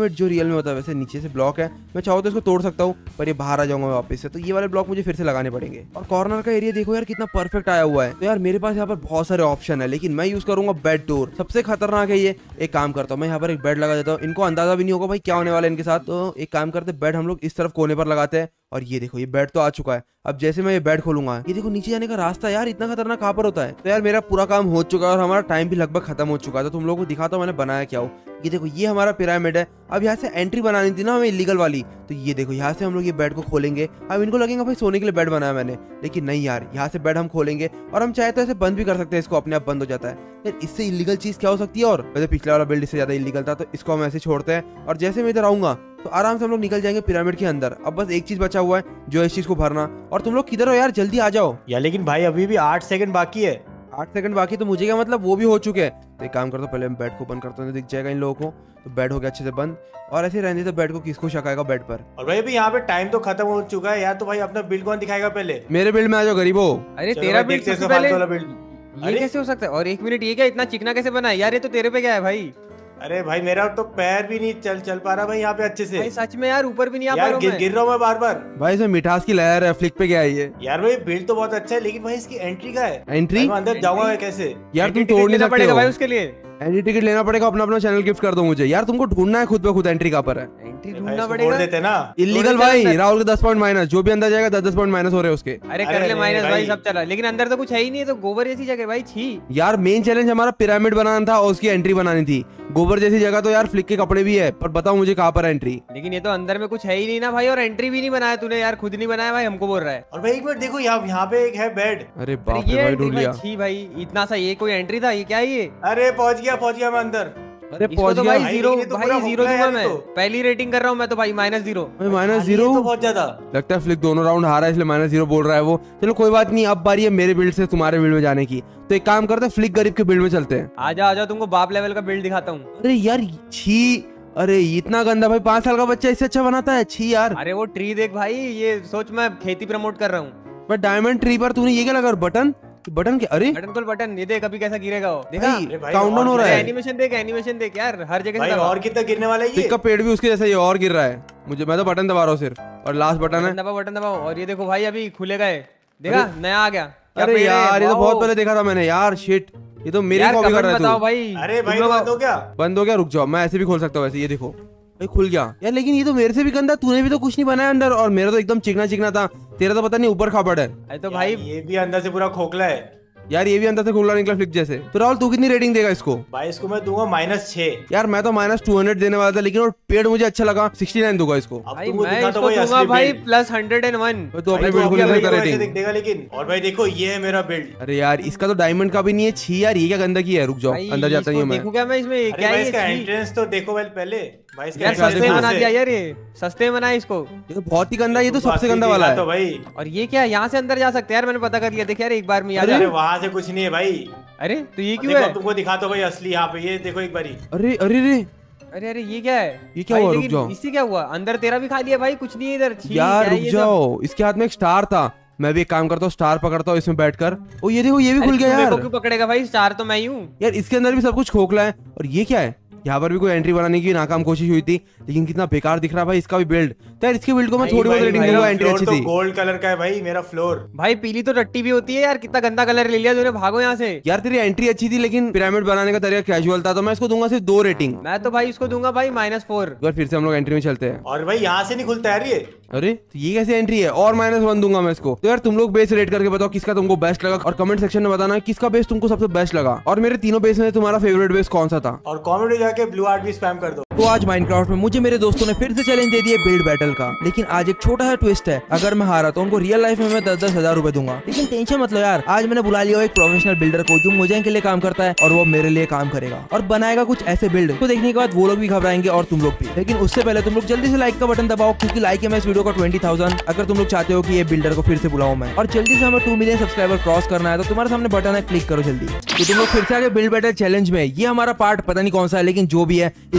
पिरामिड जो रियल में होता है वैसे नीचे से ब्लॉक है, मैं चाहूँ तो इसको तोड़ सकता हूँ, पर ये बाहर आ जाऊंगा वापस से, तो ये वाले ब्लॉक मुझे फिर से लगाने पड़ेंगे। और कॉर्नर का एरिया देखो यार कितना परफेक्ट आया हुआ है। तो यार मेरे पास यहाँ पर बहुत सारे ऑप्शन है, लेकिन मैं यूज करूंगा बेड डोर, सबसे खतरनाक है ये। एक काम करता हूँ, मैं यहाँ पर एक बेड लगा देता हूँ, इनको अंदाजा भी नहीं होगा भाई क्या होने वाला है इनके साथ। तो एक काम करते, बेड हम लोग इस तरफ कोने पर लगाते हैं, और ये देखो ये बेड तो आ चुका है। अब जैसे मैं ये बेड खोलूंगा, ये देखो नीचे जाने का रास्ता, यार इतना खतरनाक कहाँ पर होता है। तो यार मेरा पूरा काम हो चुका है और हमारा टाइम भी लगभग खत्म हो चुका है। तो तुम लोगों को दिखाता हूँ मैंने बनाया क्या हो। ये देखो ये हमारा पिरामिड है। अब यहाँ से एंट्री बनानी थी ना हमें इलीगल वाली, तो ये देखो यहाँ से हम लोग ये बेड को खोलेंगे। अब इनको लगेगा भाई सोने के लिए बेड बनाया मैंने, लेकिन नहीं यार, यहाँ से बेड हम खोलेंगे और हम चाहे तो ऐसे बंद भी कर सकते हैं, इसको अपने आप बंद हो जाता है। यार इससे इलीगल चीज क्या हो सकती है? और वैसे पिछला वाला बिल्ड इससे ज्यादा इलीगल था, तो इसको हम ऐसे छोड़ते हैं। और जैसे मैं इधर आऊंगा तो आराम से हम लोग निकल जाएंगे पिरामिड के अंदर। अब बस एक चीज बचा हुआ है, जो इस चीज को भरना। और तुम लोग किधर हो यार, जल्दी आ जाओ यार। लेकिन भाई अभी भी 8 सेकंड बाकी है। 8 सेकंड बाकी, तो मुझे क्या मतलब, वो भी हो चुके हैं। तो एक काम करता हूँ, पहले मैं बेड को बंद करता हूँ, दिख जाएगा इन लोगों को। तो बेड हो गया अच्छे से बंद, और ऐसे रहने तो बेड को किसको शक आएगा बेड पर। और भाई अभी यहाँ पे टाइम तो खत्म हो चुका है यार, तो भाई अपना बिल्ड कौन दिखाएगा पहले? मेरे बिल्ड में आ जाओ गरीबो। अरे चलो तेरा भाई, बिल्ड देखते हैं सबसे इसका पहले, फालतू वाला build। ये कैसे हो सकता है? और एक मिनट, ये क्या इतना चिकना कैसे बना है यार? ये तो तेरे पे क्या है भाई? अरे भाई मेरा तो पैर भी नहीं चल पा रहा भाई यहाँ पे अच्छे से। भाई सच में यार, ऊपर भी नहीं आ पा यार रहा हूं मैं। गिर रहा हूँ मैं बार बार। भाई इसमें मिठास की लहर है, फ्लिक पे क्या है ये? यार भाई बिल्ड तो बहुत अच्छा है, लेकिन भाई इसकी एंट्री का है। एंट्री? मैं अंदर जाऊंगा कैसे? यार तुम एंट्री तोड़ टिकट नहीं लेना सकते पड़ेगा हो भाई उसके लिए। एंट्री टिकट लेना पड़ेगा, अपना अपना चैनल गिफ्ट कर दो मुझे। यार तुमको ढूंढना है खुद पे खुद एंट्री कहाँ पर है। एंट्री भाई ढूंढना इसको पड़ेगा। तोड़ देते ना। इलीगल भाई, राहुल के 10 पॉइंट माइनस, जो भी अंदर जाएगा 10 पॉइंट माइनस हो रहे हैं उसके। अरे कर अरे ले नहीं माइनस भाई, भाई। सब चला, लेकिन अंदर तो कुछ है ही नहीं, तो गोबर जैसी जगह भाई, छी। यार मेन चैलेंज हमारा पिरामिड बनाना था और उसकी एंट्री बनानी थी। गोबर जैसी जगह तो यार फ्लिक के कपड़े भी है, पर बताओ मुझे कहाँ पर एंट्री। लेकिन ये तो अंदर में कुछ है ही नहीं ना भाई, और एंट्री भी नहीं बनाया तूने यार, खुद नहीं बनाया भाई, हमको बोल रहा है। और भाई एक मिनट देखो, यहाँ पे एक है बेड। अरे अरे बाप ये रे भाई, एंट्री ढूंढ भाई, लिया। छी भाई, इतना सा ये कोई एंट्री था? ये क्या है ये? अरे पहुंच गया मैं अंदर। अरे इसको पहुंच तो गया भाई भाई, जीरो, लेकिन ये तो भाई पूरा जीरो मुगला है दूंगा यार मैं। ये तो। पहली रेटिंग कर रहा हूँ मैं तो भाई, -0। माइनस खाली जीरो तो बहुत ज्यादा। लगता है फ्लिक दोनों राउंड हारा है, इसलिए -0 बोल रहा है वो। चलो कोई बात नहीं, अब बारी है मेरे बिल्ड से तुम्हारे बिल्ड में जाने की। तो एक काम करते हैं, फ्लिक गरीब के बिल्ड में चलते हैं। आजा आजा, तुमको बाप लेवल का बिल्ड दिखाता हूँ। अरे यार छी, अरे इतना गंदा भाई, 5 साल का बच्चा इससे अच्छा बनाता है, छी यार। अरे वो ट्री देख भाई, ये सोच मैं खेती प्रमोट कर रहा हूँ। पर डायमंड ट्री पर तूने ये क्या लगा, बटन बटन के? अरे बटन खोल बटन, ये देख अभी कैसा गिरेगा वो, देखा? अरे भाई, काउंटडाउन हो रहा है। एनिमेशन देख यार, हर जगह भाई से दबा। और कितना गिरने वाला है ये? फ्लिक का पेड़ भी उसके जैसा ये और गिर रहा है। मैं तो बटन दबा रहा हूँ सिर्फ, और लास्ट बटन है। बटन दबाओ, और ये देखो भाई अभी खुलेगा है, देखा नया आ गया। क्या अरे पेड़ है? यार ये तो वाओ। बहुत पहले देखा था मैंने यार, शिट, ये तो मेरी यार कॉपी कर कमेंट रहा है बताओ तू। भाई। अरे भाई तुम लोग- बंद हो गया। बंद हो गया, रुक जाओ, मैं ऐसे भी खोल सकता हूँ वैसे। ये देखो भाई खुल गया यार, लेकिन ये तो मेरे से भी गंदा, तूने भी तो कुछ नहीं बनाया अंदर, और मेरा तो एकदम चिकना चिकना था, तेरा तो पता नहीं ऊपर खापड़ है। अरे तो यार, भाई ये भी अंदर से पूरा खोखला है। यार ये भी अंदर से खुला निकला फ्लिक जैसे। तो राहुल तू कितनी रेटिंग देगा इसको? भाई इसको मैं दूंगा -6। यार मैं तो -200 देने वाला था, लेकिन वो पेड़ मुझे अच्छा लगा, 69 दूंगा इसको। अब भाई तुमको मैं दिखा इसको तो भाई दूंगा असली भाई build। +101। तो अपने भाई, बिल्ड को अपने ले सकता video ऐसे रेटिंग। दिख देगा लेकिन। और भाई देखो ये है मेरा बिल्ड। अरे यार इसका तो डायमंड का भी नहीं है, छी यार, ये क्या गंदगी है, रुक जाओ भाई अंदर जाता नहीं हूँ इसको मैं। देखो क्या मैं इसमें, अरे क्या भाई है इसका ये? एंट्रेंस तो देखो पहले। भाई इसका यार entrance सस्ते देखो बना से। दिया यार, ये सस्ते बना इसको। ये तो बहुत ही गंदा, ये तो तुमको सबसे असली गंदा वाला दिखा तो है। भाई। और ये क्या, यहाँ से अंदर जा सकते हैं यार, मैंने पता कर लिया, देख यार एक बार में यार। अरे वहां से कुछ नहीं है भाई। अरे तो ये क्यों देखो है? तुमको दिखा तो भाई असली यहाँ पे, ये देखो एक बारी। अरे अरे रे अरे अरे ये क्या है? ये क्या भाई, हुआ? रुक लेकिन जाओ इससे क्या हुआ? अंदर तेरा भी खाली है भाई, कुछ नहीं है इधर। छी, यार, क्या है रुक ये सब? जाओ, इसके हाथ में एक स्टार था, मैं भी एक काम करता हूँ, स्टार पकड़ता हूँ इसमें बैठकर। ओ ये देखो, ये भी अरे खुल तू गया मेरे को यार। क्यों पकड़ेगा भाई, स्टार तो मैं ही हूँ। यार इसके अंदर भी सब कुछ खोखला है। और ये क्या है? यहाँ पर भी कोई एंट्री बनाने की नाकाम कोशिश हुई थी, लेकिन कितना बेकार दिख रहा है भाई इसका भी बिल्ड। तो यार इसके बिल्ड को मैं थोड़ी बहुत रेटिंग दूंगा, एंट्री अच्छी थी। गोल्ड कलर का है भाई मेरा फ्लोर। भाई पीली तो टट्टी भी होती है यार, कितना गंदा कलर ले लिया तूने, भागो यहाँ से। यार तेरी एंट्री अच्छी थी, लेकिन पिरामिड बनाने का तरीका कैजुअल था, तो मैं इसको दूंगा सिर्फ 2 रेटिंग। मैं तो भाई इसको दूंगा भाई -4। एक बार फिर से हम लोग एंट्री में चलते हैं। और भाई यहाँ से नहीं खुलता यार ये। अरे तो ये कैसे एंट्री है? और -1 दूंगा मैं इसको। तो यार तुम लोग बेस रेट करके बताओ किसका तुमको बेस्ट लगा, और कमेंट सेक्शन में बताना किसका बेस तुमको सबसे बेस्ट लगा, और मेरे तीनों बेस में तुम्हारा फेवरेट बेस कौन सा था। और कमेंट में जाके ब्लू आर्ट भी स्पैम कर दो। तो आज माइनक्राफ्ट में मुझे मेरे दोस्तों ने फिर से चैलेंज दे दिया बिल्ड बैटल का, लेकिन आज एक छोटा सा ट्विस्ट है, अगर मैं हारा तो उनको रियल लाइफ में मैं 10-10 हजार रुपए दूंगा। लेकिन टेंशन मत लो यार, आज मैंने बुला लिया एक प्रोफेशनल बिल्डर को, जो मुझे के लिए काम करता है, और वो मेरे लिए काम करेगा और बनाएगा कुछ ऐसे बिल्ड तो देखने के बाद वो लोग भी घबराएंगे और तुम लोग भी। लेकिन उससे पहले तुम लोग जल्दी से लाइक का बटन दबाओ, क्योंकि लाइक है मैं इस वीडियो को 20,000, अगर तुम लोग चाहते हो कि ये बिल्डर को फिर से बुलाऊं मैं। और जल्दी से हमें 2 मिलियन सब्सक्राइबर क्रॉस करना है, तो तुम्हारे सामने बटन है, क्लिक करो जल्दी। तो तुम लोग फिर से आगे बिल्ड बैटल चैलेंज में, ये हमारा पार्ट पता नहीं कौन सा है, लेकिन जो भी है इस बार फिर से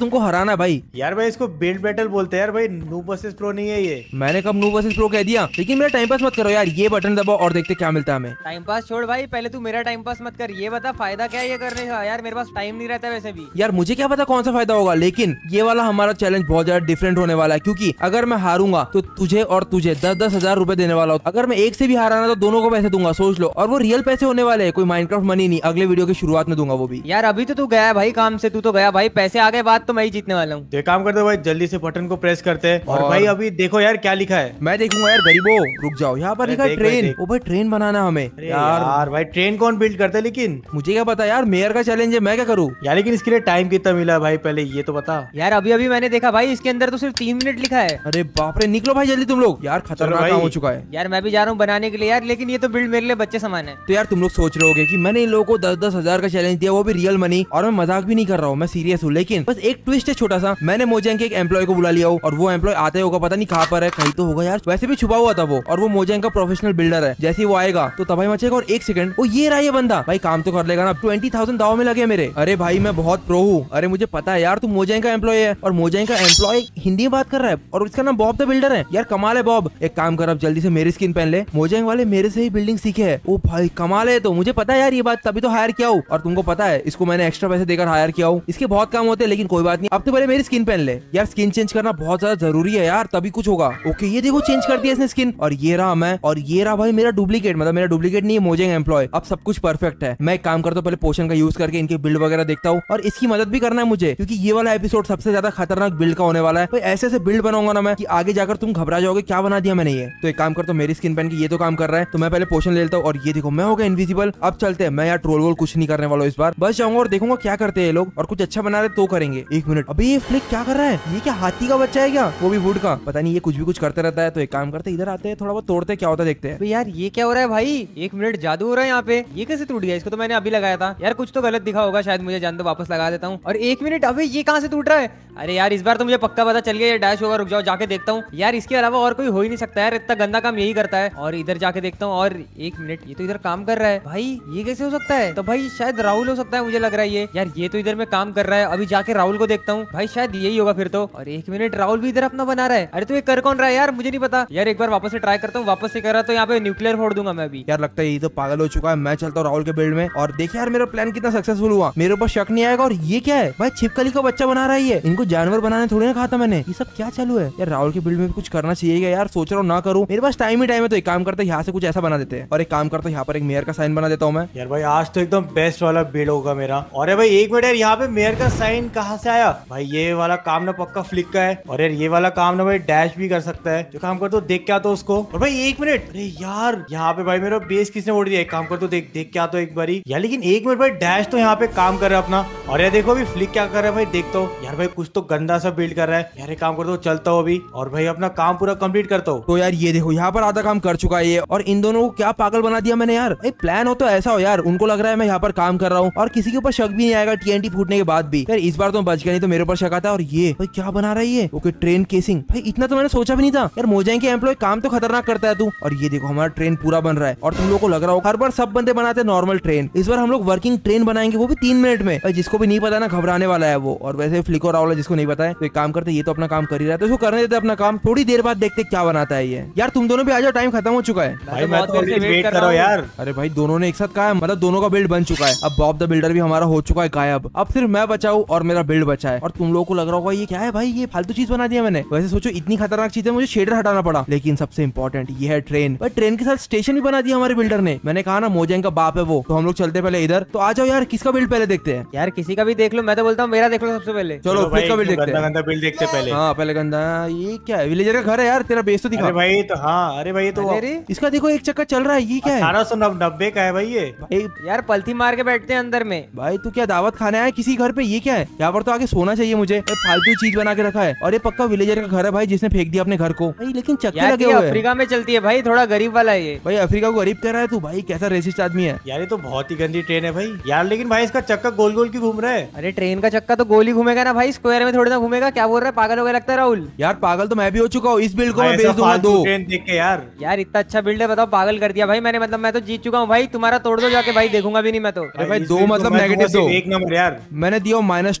तुमको हराना है भाई। यार भाई इसको बिल्ड बैटल बोलते हैं यार भाई, नूब वर्सेस प्रो नहीं है ये। मैंने कब नूब वर्सेस प्रो कह दिया? लेकिन मेरा टाइम पास मत करो यार, ये बटन दबाओ और देखते क्या मिलता है हमें। टाइम पास छोड़ भाई, पहले तू मेरा टाइम पास मत कर। ये बता फायदा क्या है ये करने का? यार मेरे पास टाइम नहीं रहता वैसे भी। यार मुझे क्या पता कौन सा फायदा होगा, लेकिन ये वाला हमारा चैलेंज बहुत ज्यादा डिफरेंट होने वाला है, क्योंकि अगर मैं हारूंगा तो तुझे और तुझे 10-10 हजार रुपए देने वाला हूँ। अगर मैं एक से भी हारा ना तो दोनों को पैसे दूंगा, सोच लो। और वो रियल पैसे होने वाले हैं, कोई माइनक्राफ्ट मनी नहीं। अगले वीडियो की शुरुआत में दूंगा वो भी। यार अभी तो तू गया भाई काम से, तू तो गया भाई, पैसे आ गए बाद तो मैं ही जीतने वाला हूँ। तो एक काम करते हो भाई, जल्दी से बटन को प्रेस करते हैं। और भाई अभी देखो यार क्या लिखा है। मैं देखूंगा यार गरीबो, रुक जाओ। यहाँ पर लिखा है देख भाई, ट्रेन। देख। ओ भाई ट्रेन बनाना हमें। अरे यार भाई ट्रेन कौन बिल्ड करता है लेकिन? मुझे क्या पता यार, मेयर का चैलेंज है, मैं क्या करूँ यार लेकिन इसके लिए टाइम कितना मिला है भाई, पहले ये तो बता। यार अभी अभी मैंने देखा भाई, इसके अंदर तो सिर्फ 3 मिनट लिखा है। अरे बाप रे, निकलो भाई जल्दी तुम लोग। यार खतरनाक भाई। काम हो चुका है। यार मैं भी जा रहा हूँ बनाने के लिए यार, लेकिन ये तो बिल्ड मेरे लिए बच्चे समान है। तो यार तुम लोग सोच रहे होगे कि मैंने इन लोगों को 10-10 हजार का चैलेंज दिया, वो भी रियल मनी, और मैं मजाक भी नहीं कर रहा हूँ, मैं सीरियस हूँ। लेकिन बस एक ट्विस्ट है छोटा सा। मैंने मोजेंग के एक एम्प्लॉय को बुला लिया हो, और वो एम्प्लॉय आते होगा, पता नहीं कहाँ पर है, कहीं तो होगा यार, वैसे भी छुपा हुआ था वो। और वो मोजेंग का प्रोफेशनल बिल्डर है, जैसे ही वो आएगा तो तबाही मचेगा। और एक सेकंड, वो ये रहा ये बंदा, भाई काम तो कर लेगा ना। 20,000 दाव में लगे मेरे। अरे भाई मैं बहुत प्रो हूँ। अरे मुझे पता है यार, तू मोजेंग का एम्प्लॉय है, और मोजेंग का एम्प्लॉय हिंदी में बात कर रहा है, और उसका नाम बॉब द बिल्डर है। यार कमाल है बॉब। एक काम कर, अब जल्दी से मेरी स्किन पहन ले। मोजेंग वाले मेरे से ही बिल्डिंग सीखे है। ओ भाई कमाल है। तो मुझे पता है यार ये बात, तभी तो हायर किया हूँ। और तुमको पता है इसको मैंने एक्स्ट्रा पैसे देकर हायर किया हूँ। इसके बहुत काम होते हैं, लेकिन कोई बात नहीं। अब तो पहले मेरी स्किन पहन ले यार। स्किन चेंज करना बहुत ज्यादा जरूरी है यार, तभी कुछ होगा। ओके ये देखो चेंज कर दिया इसने स्किन। और ये रहा मैं, और ये रहा भाई मेरा डुप्लीकेट। मतलब मेरा डुप्लीकेट नहीं है, मोजेंग एम्प्लॉय। अब सब कुछ परफेक्ट है। मैं एक काम करता हूँ, पहले पोशन का यूज करके इनके बिल्ड वगैरह देखता हूँ, और इसकी मदद भी करना है मुझे, क्योंकि ये वाला एपिसोड सबसे ज्यादा खतरनाक बिल्ड का होने वाला है। भाई ऐसे बिल्ड बनाऊंगा ना मैं कि आगे जाकर तुम घबरा जाओगे क्या बना दिया मैंने ये। तो एक काम करता हूँ, मेरी स्किन पहन के ये तो काम कर रहा है, तो मैं पहले पोशन ले लेता हूँ। और ये देखो मैं हो गया इनविजिबल। अब चलते हैं। मैं यार ट्रोल वोल कुछ नहीं करने वाला हूँ इस बार, बस जाऊंगा और देखूंगा क्या करते हैं ये लोग, और कुछ अच्छा बना रहे तो करेंगे। एक मिनट, अभी ये फ्लिक क्या कर रहा है? ये क्या हाथी का बच्चा है क्या? वो भी वुड का, पता नहीं। ये कुछ भी कुछ करते रहता है। तो एक काम करते हैं, इधर आते हैं, थोड़ा बहुत तोड़ते हैं, क्या होता है देखते हैं। तो यार ये क्या हो रहा है भाई? 1 मिनट जादू हो रहा है यहाँ पे। ये कैसे टूट गया? इसको तो मैंने अभी लगाया था यार, कुछ तो गलत दिखा होगा शायद, मुझे जान दो, वापस लगा देता हूँ। और 1 मिनट, अबे ये कहाँ से टूट रहा है? अरे यार इस बार तो मुझे पक्का पता चल गया ये डैश होगा। रुक जाओ जाके देखता हूँ यार, इसके अलावा और कोई हो ही नहीं सकता यार, इतना गंदा काम यही करता है। और इधर जाके देखता हूँ। और 1 मिनट, ये तो इधर काम कर रहा है भाई। ये कैसे हो सकता है? तो भाई शायद राहुल हो सकता है, मुझे लग रहा है ये। यार ये तो इधर में काम कर रहा है। अभी जाके राहुल को देखता हूँ भाई, शायद यही होगा फिर तो। और 1 मिनट, राहुल भी इधर अपना बना रहा है। अरे तो ये कर कौन रहा है यार? मुझे नहीं पता यार। एक बार वापस से ट्राई करता हूँ, वापस से कर रहा तो यहाँ पे न्यूक्लियर फोड़ दूंगा मैं भी। यार लगता है ये तो पागल हो चुका है। मैं चलता हूँ राहुल के बिल्ड में, और देखिए यार मेरा प्लान कितना सक्सेसफुल हुआ। मेरे ऊपर शक नहीं आएगा। और ये क्या है भाई? छिपकली का बच्चा बना रहा है ये। इनको जानवर बनाने थोड़ी ना कहा था मैंने। ये सब क्या चालू है यार? राहुल के बिल्ड में कुछ करना चाहिए यार, सोच रहा हूँ ना करूँ। मेरे पास टाइम ही टाइम है। तो एक काम करते हैं, यहाँ से कुछ ऐसा बना देते हैं। और एक काम करता हूँ, यहाँ पर एक मेयर का साइन बना देता हूँ मैं। यार भाई आज तो एकदम बेस्ट वाला बिल्ड होगा मेरा। और भाई 1 मिनट यार, यहाँ पे मेयर का साइन कहाँ से आया भाई? ये वाला काम ना पक्का फ्लिक का है। और यार ये वाला काम ना भाई डैश भी कर सकता है। जो काम कर तो देख क्या तो उसको। और भाई 1 मिनट, अरे यार यहाँ पे भाई मेरा बेस किसने उड़ दिया? एक काम कर तो देख क्या तो एक बारी यार। लेकिन 1 मिनट भाई, डैश तो यहाँ पे काम कर रहा है अपना। और यार देखो अभी फ्लिक क्या कर रहा है भाई, देख तो यार भाई कुछ तो गंदा सा बिल्ड कर रहा है यार। एक काम कर तो चलता हूँ अभी, और भाई अपना काम पूरा कंप्लीट करता हूँ। तो यार ये देखो यहाँ पर आधा काम कर चुका है ये। और इन दोनों को क्या पागल बना दिया मैंने यार। भाई प्लान हो तो ऐसा हो यार, उनको लग रहा है मैं यहाँ पर काम कर रहा हूँ, और किसी के ऊपर शक भी नहीं आएगा TNT फूटने के बाद भी। यार इस बार तो बच गया, नहीं तो मेरे ऊपर शक आता है। और ये भाई क्या बना रहा है ये? Okay train casing. भाई इतना तो मैंने सोचा भी नहीं था यार। मोजेंग के एम्प्लॉय काम तो खतरनाक करता है तू। और ये देखो हमारा ट्रेन पूरा बन रहा है। और तुम लोग को लग रहा हो हर बार सब बंदे बनाते नॉर्मल ट्रेन, इस बार हम लोग वर्किंग ट्रेन बनाएंगे, वो भी 3 मिनट में। भाई जिसको भी नहीं पता ना, घबराने वाला है वो। और वैसे फ्लिक और राहुल है, जिसको नहीं पता है। तो एक काम करते, ये तो अपना काम कर ही रहा है, तो इसको करने देते अपना काम। थोड़ी देर बाद देखते क्या बनाता है ये। यार तुम दोनों भी आ जाओ, टाइम खत्म हो चुका है। भाई मैं तो अभी वेट कर रहा हूँ यार। अरे भाई दोनों ने एक साथ कहा है, मतलब दोनों का बिल्ड बन चुका है। अब बॉब द बिल्डर भी हमारा हो चुका है गायब। अब सिर्फ मैं बचा हूँ और मेरा बिल्ड बचा है। और तुम लोगों को लग रहा होगा ये क्या है भाई, ये फालतू चीज बना दिया मैंने। वैसे सोचो इतनी खतरनाक चीज है, मुझे शेडर हटाना पड़ा। लेकिन सबसे इंपॉर्टेंट ये है ट्रेन। भाई ट्रेन के साथ स्टेशन भी बना दिया हमारे बिल्डर ने। मैंने कहा ना मोजेंग का बाप है वो। तो हम लोग चलते पहले इधर। तो आ जाओ यार, किसका बिल्ड पहले देखते हैं। यार किसी का भी देख लो, मैं तो बोलता हूँ मेरा देख लो सबसे पहले। चलो फ्लिक का बिल्ड देखते हैं। गंदा बिल्ड देखते पहले। हाँ पहले गंदा। ये क्या है? विलेजर का घर है यार, तेरा बेस तो दिखा। अरे भाई तो हाँ, अरे भाई तो इसका देखो एक चक्कर चल रहा है। ये क्या है? 1890 का है भाई ये। भाई यार पलथी मार के बैठते हैं अंदर में। भाई तू क्या दावत खाने आया किसी घर पे? ये क्या है? यहाँ पर तो आगे सोना चाहिए मुझे। फालतू चीज बना के रखा है। और ये पक्का विलेजर का घर है भाई, जिसने फेंक दिया अपने घर को। भाई लेकिन चक्के लगे हुए हैं। अफ्रीका में चलती है भाई, थोड़ा गरीब वाला है ये। भाई अफ्रीका को गरीब कह रहा है तू? भाई कैसा रेसिस्ट आदमी है यार ये तो बहुत ही गंदी ट्रेन है भाई यार। लेकिन भाई इसका चक्का गोल गोल क्यों घूम रहा है? अरे ट्रेन का चक्का तो गोल ही घूमेगा ना भाई, स्क्वायर में थोड़ी ना घूमेगा। क्या बोल रहा है, पागल हो गया लगता है राहुल। यार पागल तो मैं भी हो चुका हूँ। इस बिल्ड को मैं ऐसा बेच दूंगा फालतू 2। ट्रेन देख के यार। यार इतना अच्छा बिल्ड है, बताओ पागल कर दिया भाई मैंने। मतलब मैं तो जीत चुका हूँ भाई, तुम्हारा तोड़ दो जाके भाई, देखूंगा भी नहीं मैं तो। अरे भाई इस 2 बिल्ड को मतलब मैं नेगेटिव दूंगा 2। सिर्फ 1 नंबर यार। मैंने दिया -2 और राहुल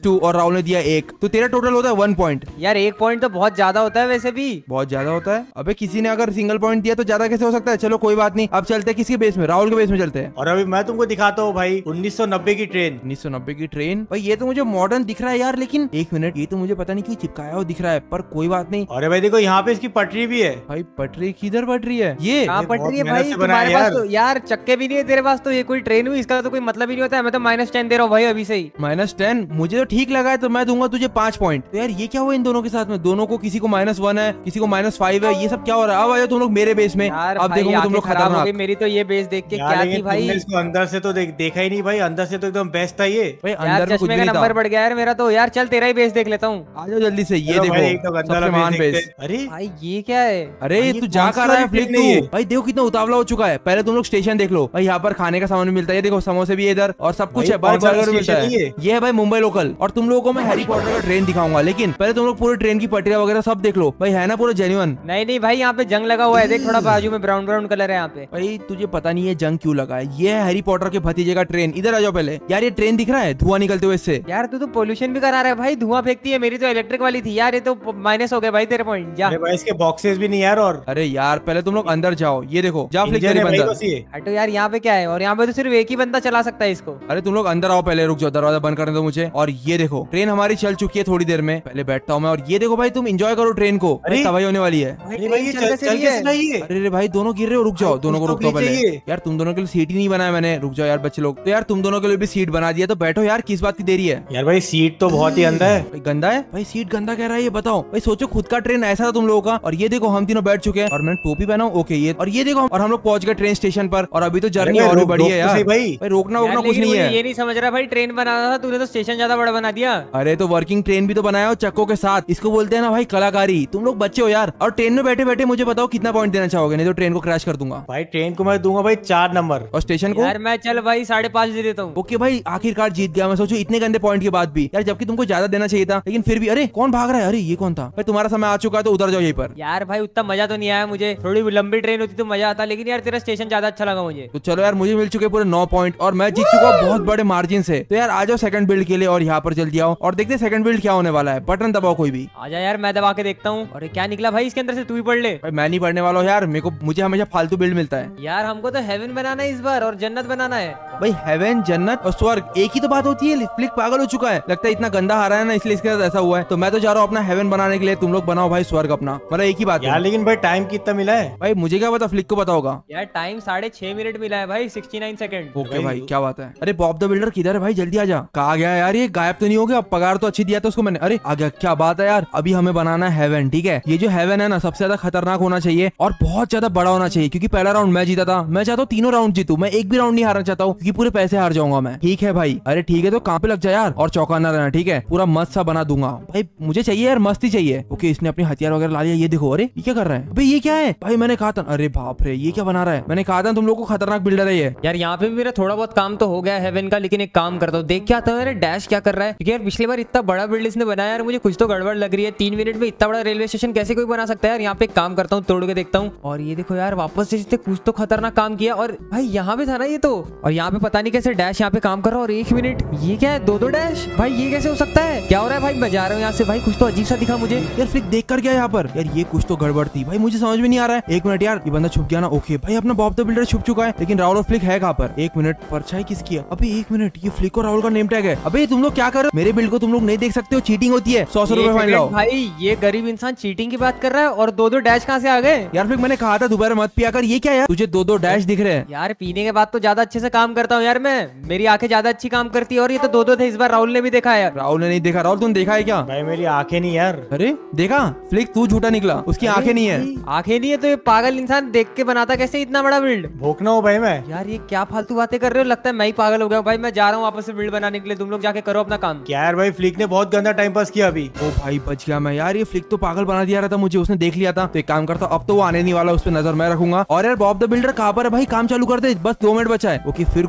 राहुल ने दिया 1, तो तेरा टोटल होता है 1 पॉइंट। यार 1 पॉइंट तो बहुत ज्यादा होता है वैसे भी। बहुत ज्यादा होता है। अबे किसी ने अगर सिंगल पॉइंट दिया तो ज्यादा कैसे हो सकता है। चलो कोई बात नहीं, अब चलते हैं किसके बेस में, राहुल के बेस में चलते हैं। और अभी मैं तुमको दिखाता हूँ भाई 1990 की ट्रेन। 1990 की ट्रेन भाई, ये तो मुझे मॉडर्न दिख रहा है यार, लेकिन एक मिनट, ये तो मुझे पता नहीं क्यों चिपकाया हुआ दिख रहा है, पर कोई बात नहीं। अरे भाई देखो यहाँ पे इसकी पटरी भी है। भाई पटरी किधर पटरी है ये? कहाँ पट रही है बहुत मेहनत भाई से बनाया तुम्हारे पास यार। तो यार चक्के भी नहीं है तेरे पास, तो ये कोई ट्रेन हुई, इसका तो कोई मतलब ही नहीं होता है। मैं तो -10 दे रहा हूँ भाई अभी से ही। -10 मुझे तो ठीक लगा है, तो मैं दूंगा तुझे 5 पॉइंट। तो यार ये क्या हुआ इन दोनों के साथ में, दोनों को किसी को -1 है, किसी को -5 है, ये सब क्या हो रहा है? अब आ जाओ तुम लोग मेरे बेस में, यार अब भाई देखो तुम लोग आंखें खराब हो गई खतरनाक। मेरी तो ये बेस देख के। यार क्या लेकिन थी भाई? तुमने इसको अंदर से तो देखा ही नहीं भाई, अंदर से तो एकदम बेस्ट था ये। भाई यार अंदर में कुछ चश्मे भी का नहीं नंबर था। बढ़ गया यार मेरा तो। यार चल तेरा ही बेस देख लेता हूँ। आ जाओ जल्दी से, ये चलो भाई, एक देखो तो गंदा सबसे वाला महान बेस बेस। देखते हैं। अरे भाई ये क्या है? अरे भाई, तू ये जा कौन कर सी रहा है वाली फ्लिक ट्रेन है ये? तू? भाई देखो कितना उतावला हो चुका है। पहले तुम लोग स्टेशन देख लो भाई, यहाँ पर खाने का सामान भी मिलता है, ये देखो समोसे भी है इधर और सब कुछ भाई, है, भाई कौन सा बर्गर भी मिलता स्टेशन है। है ये? ये है भाई मुंबई लोकल। और तुम लोगों को मैं हैरी पॉटर का ट्रेन दिखाऊंगा, लेकिन पहले तुम लोग पूरे ट्रेन की पटरियां वगैरह सब देख लो भाई, है ना पूरा जेन्युइन। नहीं नहीं भाई यहाँ पे जंग लगा हुआ है, देख थोड़ा बाजू में ब्राउन ब्राउन कलर है यहाँ पे। भाई तुझे पता नहीं है जंग क्यों लगा है, ये है हैरी पॉटर के भतीजे का ट्रेन। इधर आ जाओ पहले। यार ये ट्रेन दिख रहा है धुआं निकलते हुए इससे। यार तू तो पोल्यूशन भी करा रहा है भाई, धुआं फेंकती है। मेरी तो इलेक्ट्रिक वाली थी यार, ये तो माइनस हो गया भाई तेरे पॉइंट। जा अरे भाई इसके बॉक्सेस भी नहीं यार। और अरे यार पहले तुम लोग अंदर जाओ, ये देखो जा फ्लिक इंजन तेरी है भाई अंदर। बस ये। हटो यार, यहाँ पे क्या है? और यहाँ पे तो सिर्फ एक ही बंदा चला सकता है इसको। अरे तुम लोग अंदर आओ पहले, रुक जाओ, दरवाजा बंद करने दो मुझे। और ये देखो ट्रेन हमारी चल चुकी है थोड़ी देर में, पहले बैठता हूँ मैं। और ये देखो भाई तुम एंजॉय करो ट्रेन को, अरे! तबाही होने वाली है। अरे भाई ये चल चल कैसे चल रही है? कैसे रही है? अरे रे भाई दोनों गिर रहे हो, रुक जाओ, दोनों को कुछ रुक तो जाओ पहले। चाहिए। यार तुम दोनों के लिए सीट ही नहीं बनाया मैंने, रुक जाओ यार बच्चे लोग। तो यार तुम दोनों के लिए भी सीट बना दिया, तो बैठो यार, किस बात की देरी है? यार भाई सीट तो बहुत ही अंदर है। भाई गंदा है भाई, सीट गंदा कह रहा है ये, बताओ भाई। सोचो खुद का ट्रेन ऐसा था तुम लोगों का। और ये देखो हम तीनों बैठ चुके हैं और मैंने टोपी पहना हूं, ओके ये। और ये देखो और हम लोग पहुंच गए ट्रेन स्टेशन पर, और अभी तो जर्नी अरे भाई, और भी रोक- बड़ी है रोक तो यार। सही भाई। भाई रोकना यार, वोकना कुछ लेकिन नहीं मुझे है। ये नहीं समझ रहा भाई, ट्रेन बनाना था तूने तो स्टेशन ज्यादा बड़ा बना दिया। अरे तो वर्किंग ट्रेन भी तो बनाया हो चक्कों के साथ, इसको बोलते हैं ना भाई कलाकारी। तुम लोग बच्चे हो यार। और ट्रेन में बैठे बैठे मुझे बताओ कितना पॉइंट देना चाहोगे, नहीं तो ट्रेन को क्रैश कर दूंगा। भाई ट्रेन को मैं दूंगा भाई 4 नंबर। और स्टेशन को? यार मैं चल भाई 5.5 दे देता हूँ। ओके भाई आखिरकार जीत गया मैं। सोचो इतने गंदे पॉइंट के बाद भी यार, जबकि तुमको ज्यादा देना चाहिए था, लेकिन फिर भी। अरे कौन भाग रहा है? अरे ये कौन था? भाई तुम्हारा समय आ चुका है तो उतर जाओ यहीं पर। यार भाई उतना मजा तो नहीं आया मुझे, थोड़ी लंबी ट्रेन होती तो मजा आता, लेकिन यार तेरा स्टेशन ज्यादा अच्छा लगा मुझे। तो चलो यार, मुझे मिल चुके पूरे 9 पॉइंट और मैं जीत चुका हूं बहुत बड़े मार्जिन से। तो यार आ जाओ सेकंड बिल्ड के लिए, और यहाँ पर जल्दी आओ और देखते हैं सेकंड बिल्ड क्या होने वाला है। बटन दबाओ कोई भी। आजा यार मैं दबा के देखता हूँ। अरे क्या निकला भाई इसके अंदर से? तू ही पढ़ ले। भाई मैं नहीं पढ़ने वाला हूँ यार, मुझे हमेशा फालतू बिल्ड मिलता है। यार हमको तो हेवन बनाना है इस बार, और जन्नत बनाना है। भाई हेवन, जन्नत और स्वर्ग एक ही तो बात होती है। फ्लिक पागल हो चुका है, लगता है इतना गंदा हारा है ना, इसलिए इसके साथ ऐसा हुआ है। तो मैं तो जा रहा हूँ अपना हेवन बनाने के लिए, तुम लोग बनाओ भाई स्वर्ग अपना, मतलब एक ही बात यार है। लेकिन भाई टाइम कितना मिला है? भाई मुझे क्या पता, फ्लिक को पता होगा। यार टाइम 6.5 मिनट मिला है भाई, 69 सेकंड। ओके भाई क्या बात है। अरे बॉब द बिल्डर किधर है भाई, जल्दी आ जा। कहा गया यार, ये गायब तो नहीं हो गया? पगार तो अच्छी दिया था उसको मैंने। अरे आ गया, क्या बात है यार। अभी हमें बनाना है हेवन, ठीक है। ये जो हेवन है ना सबसे ज्यादा खतरनाक होना चाहिए और बहुत ज्यादा बड़ा होना चाहिए, क्योंकि पहला राउंड मैं जीता था। मैं चाहता हूँ तीनों राउंड जीतू, मैं एक भी राउंड नहीं हारना चाहता हूँ, क्योंकि पूरे पैसे हार जाऊंगा मैं। ठीक है भाई? अरे ठीक है तो काम पे लग जा यार, और चौंकाना रहना, ठीक है? पूरा मस्त सा बना दूंगा भाई, मुझे चाहिए यार, मस्ती चाहिए। ओके इसने अपने हथियार वगैरह ला लिया, ये देखो। अरे ये क्या कर रहा है भाई, ये क्या है भाई? मैंने कहा था, अरे बाप रे ये क्या बना रहा है? मैंने कहा था तुम लोग को खतरनाक बिल्डर है ये। यार यहाँ पे भी मेरा थोड़ा बहुत काम तो हो गया है हेवन का, लेकिन एक काम करता हूँ, देख क्या आता है मेरे डैश क्या कर रहा है। क्योंकि यार पिछली बार इतना बड़ा बिल्ड इसने बनाया यार, मुझे कुछ तो गड़बड़ लग रही है। 3 मिनट में इतना बड़ा रेलवे स्टेशन कैसे कोई बना सकता है यार? यहाँ पे एक काम करता हूँ, तोड़ के देखता हूँ। और ये देखो यार, वापस से इसने कुछ तो खतरनाक काम किया। और भाई यहाँ पे था ना ये तो, और यहाँ पे पता नहीं कैसे डैश यहाँ पे काम कर रहा है। और 1 मिनट, ये क्या है? 2 डैश भाई, ये कैसे हो सकता है? क्या हो रहा है भाई? मैं जा रहा हूँ यहाँ से भाई, कुछ तो अजीब सा दिखा मुझे। यार फ्लिक देख कर गया यहाँ पर यार, ये कुछ तो गड़बड़ थी भाई, मुझे समझ में नहीं आ रहा है। 1 मिनट यार, ये बंदा छुप गया ना। ओके भाई अपना बॉब द बिल्डर छुप चुका है, लेकिन राहुल और फ्लिक है कहाँ पर? 1 मिनट, परछाई किसकी है? अबे 1 मिनट, ये फ्लिक और राहुल का नेम टैग है। अबे तुम लोग क्या कर रहे हो? मेरे बिल्ड को तुम लोग नहीं देख सकते हो, चीटिंग होती है। 100 रुपए फाइन लाओ। भाई ये गरीब इंसान चीटिंग की बात कर रहा है, और 2 डैश कहाँ से आ गए? यार फ्लिक मैंने कहा था दोबारा मत पिया कर। ये क्या यार, तुझे 2 डैश दिख रहे हैं? यार पीने के बाद तो ज्यादा अच्छे से काम करता हूँ यार मैं, मेरी आंखें ज्यादा अच्छी काम करती है। और ये तो 2 थे, इस बार राहुल ने भी देखा है यार। राहुल ने नहीं देखा। राहुल तुमने देखा है क्या? भाई मेरी आंखें नहीं यार। अरे देखा फ्लिक, तू झूठा निकला, उसकी आंखें नहीं है। आंखें नहीं है तो ये पागल इंसान देख के बनाता कैसे इतना बड़ा बिल्ड? भूखना हो भाई मैं। यार ये क्या फालतू बातें कर रहे हो, लगता है मैं ही पागल हो गया हूँ। भाई मैं जा रहा हूँ वापस से बिल्ड बनाने के लिए, तुम लोग जाके करो अपना काम। क्या यार भाई, फ्लिक ने बहुत गंदा टाइम पास किया अभी। ओ भाई बच गया मैं यार, ये फ्लिक तो पागल बना दिया रहा था मुझे, उसने देख लिया था। तो एक काम करता हूं, अब तो वो आने नहीं वाला, उस पर नजर मैं रखूंगा। और यार बॉब द बिल्डर कहाँ पर है भाई? काम चालू कर दे, बस 2 मिनट बचा है। ओके फिर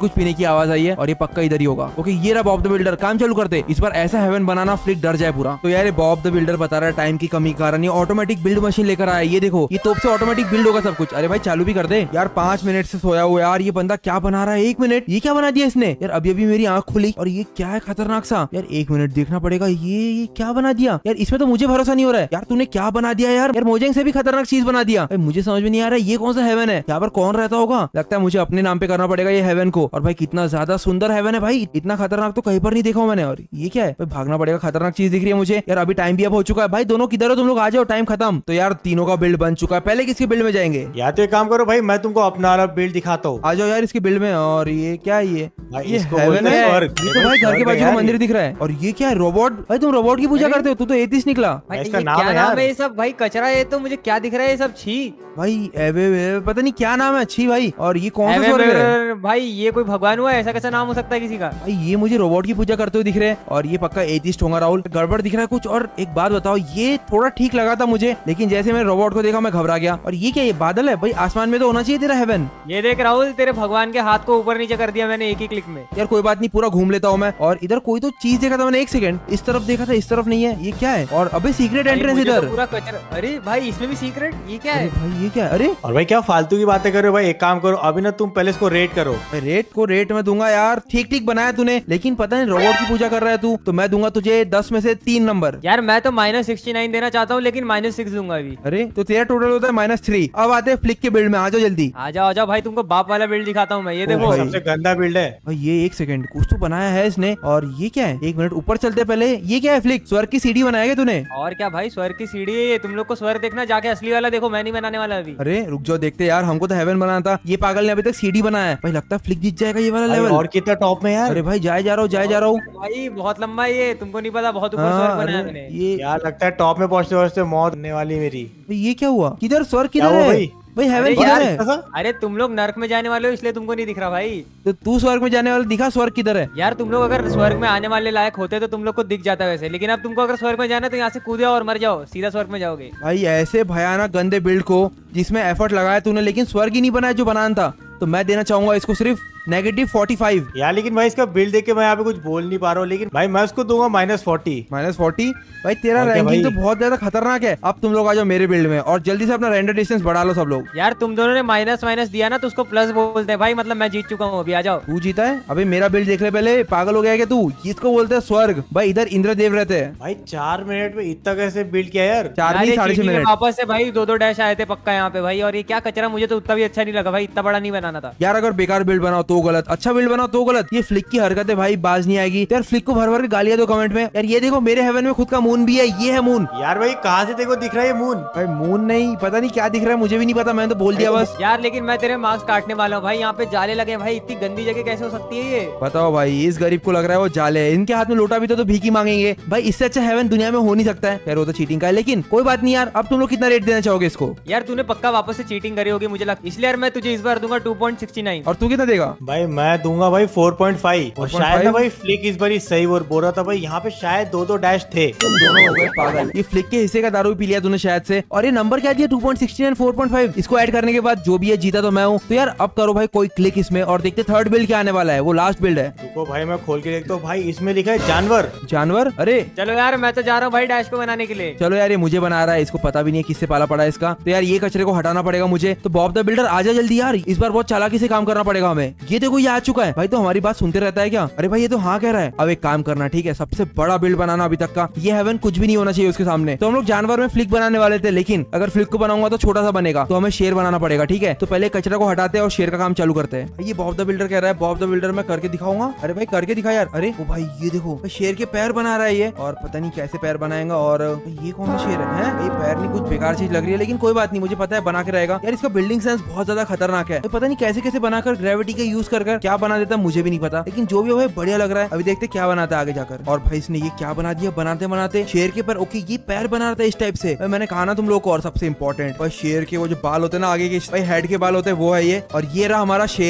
कुछ पीने की आवाज आई है और ये पक्का इधर ही होगा। ओके ये रहा बॉब द बिल्डर, काम चालू करते। इस बार ऐसा हेवन बनाना फ्लिक डर जाए पूरा। तो यार ये बॉब द बिल्डर बता रहा है टाइम की कमी के कारण ये ऑटोमेटिक बिल्ड मशीन लेकर आया। ये देखो ये तोप से ऑटोमेटिक बिल्ड होगा सब कुछ। अरे भाई चालू भी कर दे यार, 5 मिनट से सोया हुआ यार। ये बंदा क्या बना रहा है? 1 मिनट, ये क्या बना दिया इसने यार? अभी अभी मेरी आंख खुली और ये क्या है खतरनाक सा यार। 1 मिनट देखना पड़ेगा। ये क्या बना दिया यार? इसमें तो मुझे भरोसा नहीं हो रहा है यार। तूने क्या बना दिया यार? यार मोजेंग से भी खतरनाक चीज बना दिया। मुझे समझ में नहीं आ रहा है ये कौन सा हेवन है, यहाँ पर कौन रहता होगा? लगता है मुझे अपने नाम पे करना पड़ेगा ये हेवन को। और भाई कितना ज्यादा सुंदर हेवन है भाई, इतना खतरनाक तो कहीं पर नहीं देखा मैंने। और ये क्या है? भागना पड़ेगा, खतरनाक चीज दिख रही है मुझे यार। अभी टाइम भी अब हो चुका है भाई। दोनों किधर हो तुम लोग? आ जाओ, टाइम खत्म। तो यार तीनों का बिल्ड बन चुका है। पहले किसके बिल्ड में जाएंगे? या तो एक काम करो भाई, मैं तुमको अपना वाला बिल्ड दिखाता हूँ। आ जाओ यार इसके बिल्ड में। और ये क्या है? ये इसको हेवन बोलते है। हैं स्वर्ग। ये तो भाई घर के बाजू में मंदिर दिख रहा है। और ये क्या है? रोबोट। भाई तुम रोबोट की पूजा करते हो? तू तो एथिस्ट निकला भाई इसका ये नाम क्या है नाम यार। है ये सब? भाई कचरा है तो मुझे क्या दिख रहा है ये सब? छी भाई। पता नहीं क्या नाम है। अच्छी भाई। और ये कौन सा स्वर्ग है भाई? ये कोई भगवान हुआ? ऐसा कैसा नाम हो सकता है किसी का? भाई? ये मुझे रोबोट की पूजा करते हुए दिख रहे हैं। और ये पक्का एथिस्ट होगा राहुल। गड़बड़ दिख रहा है कुछ। और एक बात बताओ, ये थोड़ा ठीक लगा था मुझे, लेकिन जैसे मैंने रोबोट को देखा मैं घबरा गया। और ये क्या? ये बादल है भाई? आसमान में तो होना चाहिए तेरा हेवन। ये देख राहुल, तेरे भगवान के हाथ को ऊपर नीचे कर दिया मैंने एक ही क्लिक में। यार कोई बात नहीं, पूरा घूम लेता हूँ मैं। और इधर कोई तो चीज देखा था मैंने। 1 सेकंड, इस तरफ देखा था, इस तरफ नहीं है। ये क्या है? और अबे सीक्रेट भाई, एंट्रेंस मुझे तो इधर। पूरा कचरा। अरे भाई इसमें भी सीक्रेट? ये क्या अरे है? भाई ये क्या है? अरे और भाई क्या फालतू की बातें कर रहे हो भाई? एक काम करो अभी ना, तुम पहले इसको रेट करो। रेट को रेट में दूंगा यार। ठीक ठीक बनाया तूने, लेकिन पता नहीं रोबोट की पूजा कर रहा है तू, तो मैं दूंगा तुझे 10 में से 3 नंबर। यार मैं तो -69 देना चाहता हूँ, लेकिन -6 दूंगा अभी। अरे तो तेरा टोटल होता है -3। अब आते हैं फ्लिक के बिल्ड में। आ जाओ जल्दी। आ जाओ भाई, तुमको बाप वाला बिल्ड दिखाता हूँ मैं। ये देखो भाई। सबसे गंदा बिल्ड है भाई ये 1 सेकंड, कुछ तो बनाया है इसने। और ये क्या है? 1 मिनट ऊपर चलते पहले। ये क्या है फ्लिक? स्वर्ग की सीढ़ी बनाया क्या तूने? और क्या भाई, स्वर्ग की सीढ़ी है ये। तुम लोग को स्वर्ग देखना, जाके असली वाला देखो। मैं नहीं बनाने वाला अभी। अरे रुक जाओ देखते यार, हमको तो हेवन बनाना था। ये पागल ने अभी तक सीढ़ी बनाया है भाई। लगता है फ्लिक जीत जाएगा ये वाला भाई। लेवल। और कितना टॉप में यार। अरे भाई जाए जा रहा हूँ, जाए जा रहा हूँ। भाई बहुत लंबा है ये, तुमको नहीं पता? बहुत ऊपर हाँ, स्वर्ग बनाया अरे मैंने। ये यार लगता है टॉप में पहुंचते पहुंचते मौत होने वाली मेरी। भाई ये क्या हुआ? किधर स्वर्ग क्या किधर हुआ है? भाई? भाई हेवन अरे किधर यार, है? अरे तुम लोग नर्क में जाने वाले हो इसलिए तुमको नहीं दिख रहा भाई। तो तू स्वर्ग में जाने वाला दिखा, स्वर्ग किधर है? यार तुम लोग अगर स्वर्ग में आने वाले लायक होते तो तुम लोग को दिख जाता वैसे, लेकिन अब तुमको अगर स्वर्ग में जाना है तो यहाँ से कूदे और मर जाओ, सीधा स्वर्ग में जाओगे। भाई ऐसे भयानक गंदे बिल्ड को, जिसमें एफर्ट लगाया तूने, लेकिन स्वर्ग ही नहीं बनाया जो बनाना था, तो मैं देना चाहूंगा इसको सिर्फ -45। यार लेकिन भाई इसका बिल्ड देख के मैं यहाँ पे कुछ बोल नहीं पा रहा हूँ, लेकिन भाई मैं उसको दूंगा -40। -40? भाई तेरा और क्या रैंकिंग तो भाई? बहुत ज्यादा खतरनाक है। अब तुम लोग आ जाओ मेरे बिल्ड में और जल्दी से अपना रेंडर डिस्टेंस बढ़ा लो सब लोग। यार तुम दोनों ने माइनस दिया ना, तो उसको प्लस बोलते हैं भाई। मतलब मैं जीत चुका हूँ अभी। आ जाओ। तू जीता है? अबे मेरा बिल्ड देख ले पहले। पागल हो गया क्या तू? इसको बोलते हैं स्वर्ग भाई। इधर इंद्रदेव रहते हैं। भाई 4 मिनट में इतना कैसे बिल्ड किया यार? 4 यार, नहीं ये 6.5 cheating में मिनट। वापस से भाई 2-2 डैश आए थे पक्का यहाँ पे भाई। और ये क्या कचरा, मुझे तो उतना भी अच्छा नहीं लगा भाई। इतना बड़ा नहीं बनाना था यार। अगर बेकार बिल्ड बनाओ तो गलत, अच्छा बिल्ड बनाओ तो गलत। ये फ्लिक की हरकत है भाई, बाज नहीं आएगी। यार फ्लिक को भर भर के गालियां दो कमेंट में। यार ये देखो मेरे हेवन में खुद का मून भी है। ये है मून। यार भाई कहाँ से देखो दिख रहा है ये मून? भाई मून नहीं, पता नहीं क्या दिख रहा है, मुझे भी नहीं पता। मैंने तो बोल दिया बस। यार। लेकिन मैं तेरे मार्क्स काटने वाला हूँ भाई। यहाँ पे जाले लगे भाई। इतनी गंदी जगह कैसे हो सकती है ये? बताओ भाई, इस गरीब को लग रहा है वो जाले है। इनके हाथ में लोटा भी तो भीख ही मांगेंगे भाई। इससे अच्छा हेवन दुनिया में हो नहीं सकता है। यार वो तो चीटिंग का है, लेकिन कोई बात नहीं यार। अब तुम लोग कितना रेट देना चाहोगे इसको? यार तूने पक्का वापस से चीटिंग करी होगी मुझे लगता, इसलिए यार मैं तुझे इस बार दूंगा 2.69। और तू कितना देगा? भाई मैं दूंगा भाई 4.5। और 4.5? शायद ना भाई फ्लिक इस बार सही बोल रहा था भाई। यहाँ पे शायद 2-2 डैश थे। दोनों हो गए पागल। ये फ्लिक के हिस्से का दारू पी लिया तूने शायद से। और ये नंबर क्या दिया? 2.69 4.5। इसको ऐड करने के बाद जो भी है जीता तो मैं हूँ। तो यार अब करो भाई कोई क्लिक इसमें और देखते थर्ड बिल्ड क्या आने वाला है। वो लास्ट बिल्ड है। रुको भाई मैं खोल के देखता हूँ। भाई इसमें लिखा है जानवर। जानवर? अरे चलो यार, मैं तो जा रहा हूँ भाई डैश को बनाने के लिए। चलो यार, ये मुझे बना रहा है, इसको पता भी नहीं है किससे पाला पड़ा है इसका। तो यार ये कचरे को हटाना पड़ेगा मुझे। तो बॉब द बिल्डर आजा जल्दी यार, इस बार बहुत चालाकी से काम करना पड़ेगा हमें। ये देखो ये आ चुका है भाई। तो हमारी बात सुनते रहता है क्या? अरे भाई ये तो हाँ कह रहा है। अब एक काम करना, ठीक है, सबसे बड़ा बिल्ड बनाना अभी तक का। ये हेवन कुछ भी नहीं होना चाहिए उसके सामने। तो हम लोग जानवर में फ्लिक बनाने वाले थे, लेकिन अगर फ्लिक को बनाऊंगा तो छोटा सा बनेगा, तो हमें शेर बनाना पड़ेगा। ठीक है, तो पहले कचरा को हटाते हैं और शेर का काम चालू करते हैं। ये बॉब द बिल्डर कह रहा है, बॉब द बिल्डर मैं करके दिखाऊंगा। अरे भाई करके दिखा यार। अरे ओ भाई ये देखो भाई, शेर के पैर बना रहा है ये, और पता नहीं कैसे पैर बनाएगा। और ये कौन सा शेर है? ये पैर नहीं, कुछ बेकार चीज लग रही है, लेकिन कोई बात नहीं, मुझे पता है बना के रहेगा। यार इसका बिल्डिंग सेंस बहुत ज्यादा खतरनाक है। पता नहीं कैसे कैसे बनाकर ग्रेविटी का यूज कर क्या बना देता है, मुझे भी नहीं पता, लेकिन जो भी हो बढ़िया लग रहा है। अभी देखते क्या बनाता है आगे जाकर। और भाई इसने ये क्या बना दिया? बनाते बनाते शेर के पैर। ओके ये पैर बना रहा था इस टाइप से। मैंने कहा ना तुम लोग को। और सबसे इंपॉर्टेंट भाई शेर के वो जो बाल होते हैं ना आगे के, भाई हेड के बाल होते हैं, वो है ये। और ये रहा हमारा शेर।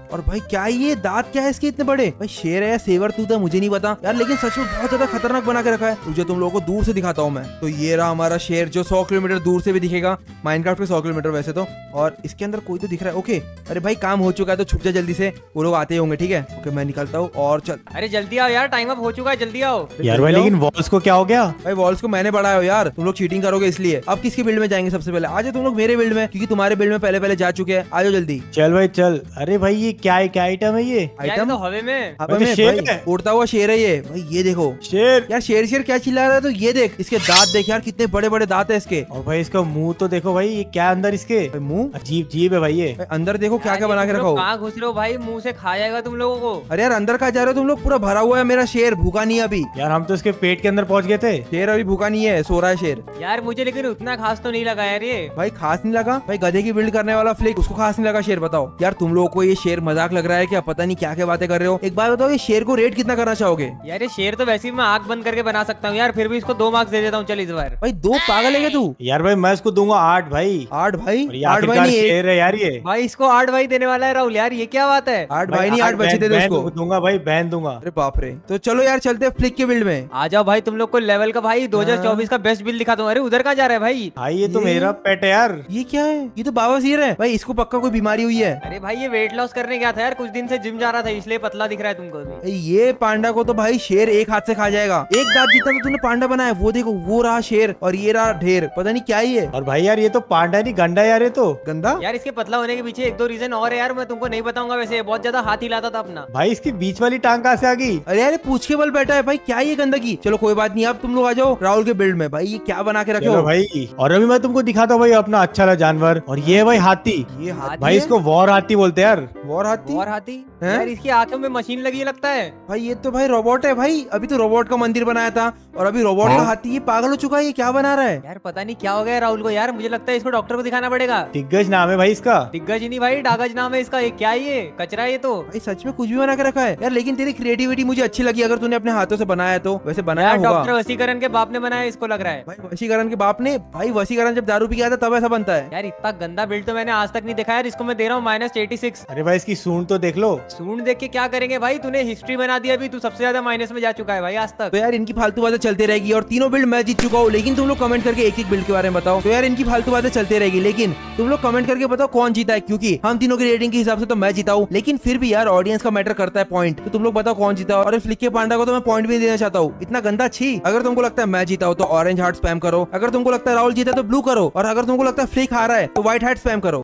और भाई क्या है ये दांत क्या है इसके इतने बड़े? भाई शेर है या सेवर टूथ है मुझे नहीं पता यार, लेकिन सच में बहुत ज्यादा खतरनाक बना के रखा है। तुझे तुम लोगों को दूर से दिखाता हूँ मैं। तो ये रहा हमारा शेर जो 100 किलोमीटर दूर से भी दिखेगा, माइनक्राफ्ट के 100 किलोमीटर वैसे तो। और इसके अंदर कोई तो दिख रहा है। ओके अरे भाई काम हो चुका है तो छुप जा जल्दी से, वो लोग आते होंगे। ठीक है ओके मैं निकलता हूँ और चल। अरे जल्दी आओ यार, टाइम अप हो चुका है, जल्दी आओ। यार भाई लेकिन वॉल्स को क्या हो गया? भाई वॉल्स को मैंने बढ़ाया हो यार, तुम लोग चीटिंग करोगे इसलिए। अब किसके बिल्ड में जाएंगे सबसे पहले? आज तुम लोग मेरे बिल्ड में, क्योंकि तुम्हारे बिल्ड में पहले जा चुके हैं। आ जाओ जल्दी। चल भाई चल। अरे भाई ये क्या आइटम है ये? यार, ये आइटम तो हवे में। अब भाई तो में शेर भाई है। उड़ता हुआ शेर है ये। भाई ये देखो शेर। यार, शेर शेर क्या चिल्ला रहा है? तो ये देख इसके दांत देख यार, कितने बड़े बड़े दांत है इसके। और भाई इसका मुंह तो देखो भाई, ये क्या अंदर इसके? भाई मुंह, अजीब जीब है भाई ये। भाई अंदर देखो क्या क्या बना के रखा हो। कहाँ घुस रहे हो भाई? मुंह से खा जाएगा तुम लोगों को। अरे यार अंदर कहाँ जा रहे हो तुम लोग? पूरा भरा हुआ है मेरा शेर, भूखा नहीं है अभी। यार हम तो इसके पेट के अंदर पहुंच गए थे। शेर अभी भूखा नहीं है, सो रहा है शेर। यार मुझे लेकिन उतना खास तो नहीं लगा यार ये। भाई खास नहीं लगा? भाई गधे की बिल्ड करने वाला फ्लिक, उसको खास नहीं लगा शेर? बताओ यार तुम लोगों को ये शेर मजाक लग रहा है क्या? पता नहीं क्या क्या बातें कर रहे हो। एक बात बताओ, ये शेर को रेट कितना करना चाहोगे? यार ये शेर तो वैसे ही मैं आंख बंद करके बना सकता हूँ यार, फिर भी इसको 2 मार्क्स दे देता हूँ। चल इस बार। भाई 2 पागल है क्या तू? यार भाई मैं इसको दूंगा 8 भाई। 8 भाई? और ये 8 भाई आखिरकार नहीं, शेर है यार ये। भाई इसको 8 भाई देने वाला है राहुल यार, ये क्या बात है? 8 भाई नहीं 8 बचे थे बहन उसको। दूंगा भाई, बहन दूंगा। अरे बाप रे। तो चलो यार चलते हैं फ्लिक के बिल्ड में। आ जाओ भाई, तुम लोग को लेवल का भाई 2024 का बेस्ट बिल दिखाता हूँ। अरे उधर कहाँ जा रहा है भाई? भाई ये तो ये- मेरा पेट है यार। ये क्या है? ये तो बावासीर है भाई, इसको पक्का कोई बीमारी हुई है। अरे भाई ये वेट लॉस करने गया था यार, कुछ दिन से जिम जा रहा था इसलिए पतला दिख रहा है तुमको अभी। भाई, ये पांडा को तो भाई शेर एक हाथ से खा जाएगा। एक दांत जितना तो तूने पांडा बनाया, वो देखो वो रहा शेर और ये रहा ढेर, पता नहीं क्या ही है। और भाई यार ये तो पांडा नहीं गंडा यार, ये तो गंदा। यार इसके पतला होने के पीछे 1-2 रीजन और है यार, मैं तुमको नहीं बताऊंगा। वैसे ये बहुत ज्यादा हाथ हिलाता था अपना। भाई इसकी बीच वाली टांग कहाँ से आ गई? अरे यार पूछ के बल बैठा है भाई, क्या ये गंदगी। चलो कोई बात नहीं, अब तुम लोग आ जाओ राहुल के बिल्ड में। भाई ये क्या बना के रखे चलो हो? भाई, और अभी मैं तुमको दिखाता हूँ भाई अपना अच्छा वाला जानवर। और ये है भाई हाथी। ये हाथी भाई है? इसको वॉर हाथी बोलते हैं यार। वॉर हाथी? और हाथी हैं? यार, इसकी आंखों में मशीन लगी है लगता है। भाई ये तो भाई रोबोट है भाई, अभी तो रोबोट का मंदिर बनाया था और अभी रोबोट का हाथी। ये पागल हो चुका है, ये क्या बना रहा है? यार पता नहीं क्या हो गया है राहुल को यार, मुझे लगता है इसको डॉक्टर को दिखाना पड़ेगा। दिग्गज नाम है भाई इसका। दिग्गज नहीं भाई, डागज नाम है इसका। ये क्या है? ये कचरा है ये तो। भाई सच में कुछ भी बना के रखा है यार, लेकिन तेरी क्रिएटिविटी मुझे अच्छी लगी। अगर तूने अपने हाथों से बनाया है तो वैसे बनाया यार होगा। डॉक्टर वसीकरण के बाप ने बनाया इसको लग रहा है। भाई वशीकरण के बाप ने? भाई वशीकरण जब दारू पी के आता तब ऐसा बनता है? यार इतना गंदा बिल्ड तो मैंने आज तक नहीं देखा यार। इसको मैं दे रहा हूँ -86। अरे भाई इसकी सूंड तो देख लो। सूंड देख के क्या करेंगे भाई? तूने हिस्ट्री बना दी अभी, तू सबसे ज्यादा माइनस में जा चुका है भाई आज तक। तो यार इनकी फालतू बातें चलती रहेगी और तीनों बिल्ड मैं जीत चुका हूँ, लेकिन तुम लोग कमेंट करके एक एक बिल्ड के बारे में बताओ। तो यार इनकी फालतू बातें चलती रहेगी, लेकिन तुम लोग कमेंट करके बताओ कौन जीता है, क्योंकि हम तीनों की रेटिंग के हिसाब से तो मैं जीता हूँ, लेकिन फिर भी यार ऑडियंस का मैटर करता है पॉइंट। तो तुम लोग बताओ कौन जीता। और फ्लिक के पांडा को तो मैं पॉइंट भी नहीं देना चाहता हूँ, इतना गंदा छी। अगर तुमको लगता है मैं जीता हूँ तो ऑरेंज हार्ट स्पैम करो, अगर तुमको लगता है राहुल जीता तो ब्लू करो, और अगर तुमको लगता है फ्लिक हारा है तो व्हाइट हार्ट स्पैम करो।